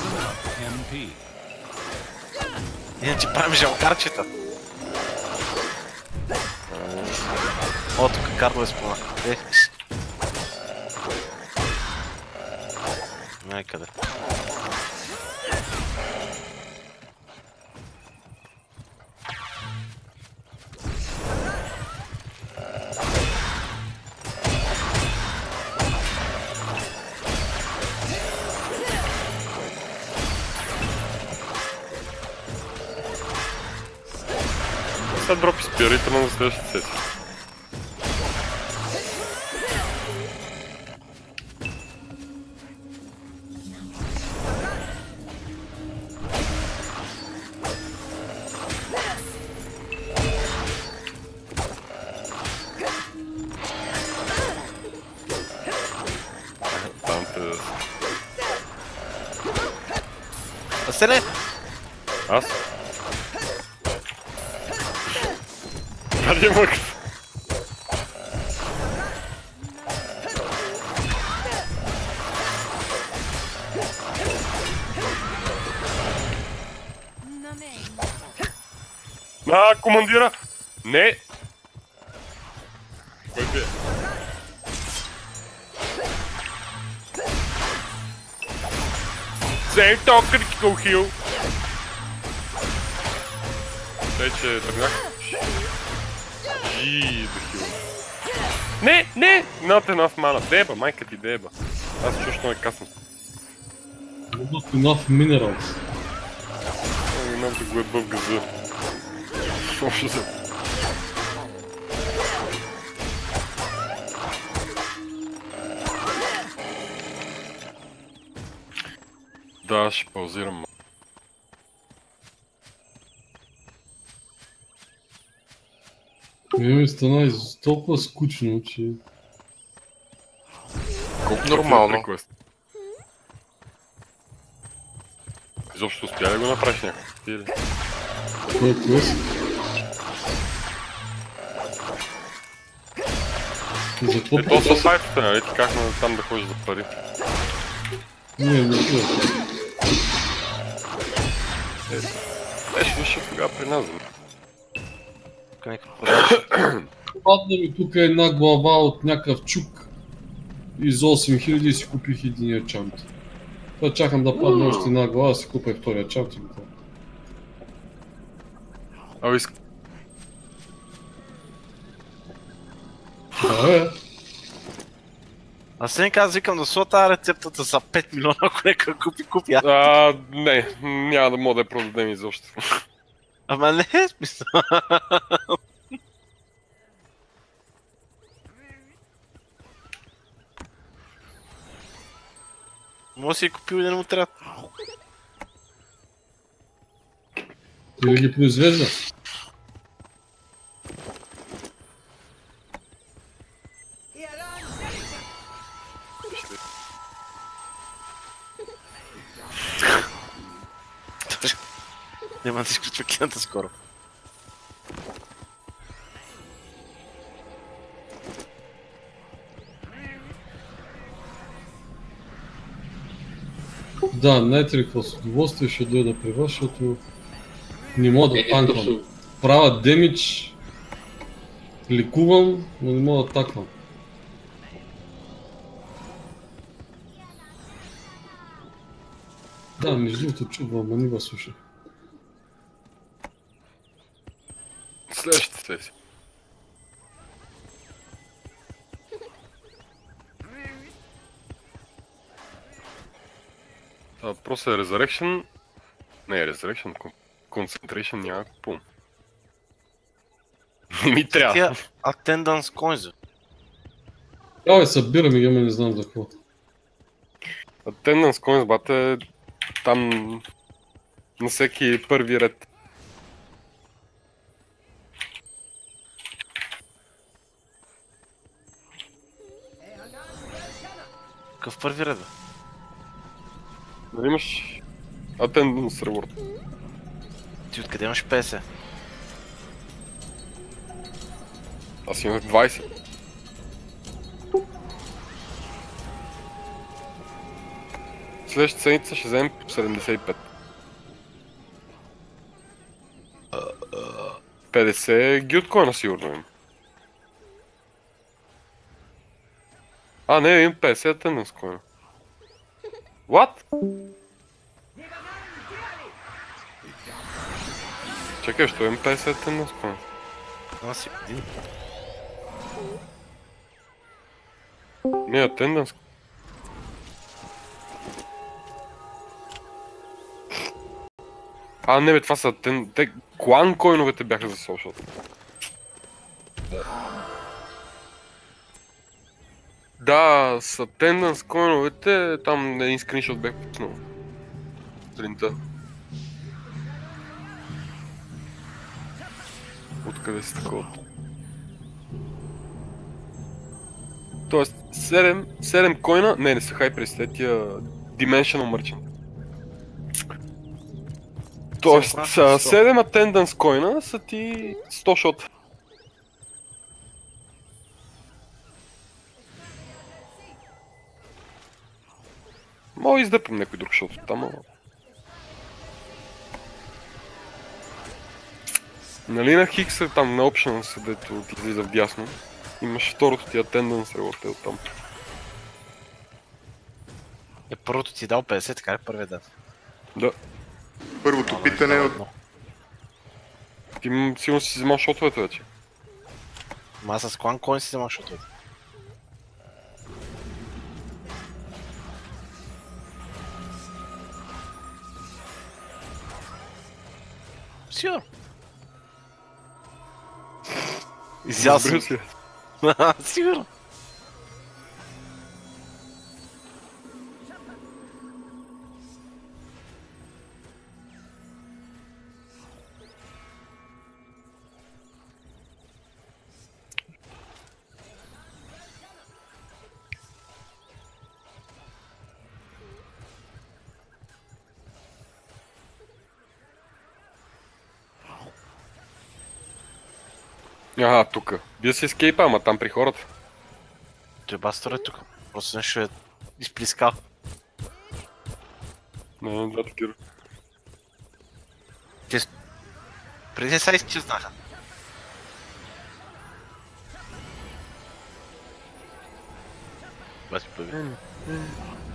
Иначе правим жалкарчета. О, тук кардове спомах. Някъде. Сега дропи спирита на следващата сесия. Там те да... Аселе! Аз? Къде мък? Командира! Не! Кой бе? Вземи то critical heal! Вече тръгнах. Да хил. Не! Not enough mana. Деба, майка ти деба. Аз чуш, що е касно. Not enough minerals. Имам да го е бъв газа. Общо се. Да, ще паузирам. Ми стана толкова скучно, че... Колко Нормално. Изобщо успя да го направиш някакъв стили? Кой е квест? За какво Ето са сайтите, нали? Ти как там да ходиш за пари? Не това. Беше дошъл тогава при нас. Падна ми тук една глава от някакъв чук и за 8000 си купих единия чамт. Това чакам да падне още една глава, си купя втория чамт и готово. Аз не казвам, викам да слота тази рецептата за 5 милиона, ако нека купи. Не, няма да мога да я продадем изобщо. Ама не е смисъл. Може си купил един отряд. И да ги произвежда. Няма да изключва кината скоро. Да, знаете ли какво с удоволствие ще дойда при вас, защото не мога да танквам. Правя демидж, ликувам, но не мога да таквам. Да, между другото чува, ама не вас слушах. Следващата сесия. Въпросът е Resurrection. Не е Resurrection, Concentration няма пум. Не ми трябва. Тия Attendance Coins. Абе, събирам и ама не знам за какво. Attendance Coins, бате, там на всеки първи ред. Какъв първи ред? Нали имаш Attendance Reward? Ти откъде имаш 50? Аз имах 20. Следващата седмица ще вземем 75. 50 гилдкоина сигурно им. Не, имам 50 attendance coin. What? Чакай, що имам 50 attendance coin? Аз си един. Не, attendance. Не бе, това са клан койновете бяха за social. Да, с attendance койновете, там един скриншот бях пуснал. Сутринта. Откъде си такова? Тоест, 7 койна, не са хайпери с тия Dimensional Merchant. Тоест, 7 attendance койна са ти 100 шота. Мога да издъпам някой друг, защото там... Нали на Хикса там на Options, дето излиза вдясно, имаш второто ти Attendance Reward оттам. Първото ти дал 50, така ли първият ден? Да. Първото питане е от... Ти сигурно си взимал шотовете вече. Ма с клан кой си взимал шотовете? Сигурно. Изял съм. Сигурно. Тука. Бия си ескейпа, ама там при хората. Той бастър е тук. Просто нещо е изплискал. Не, да, такива. Преди са изчезнаха. Бас появи.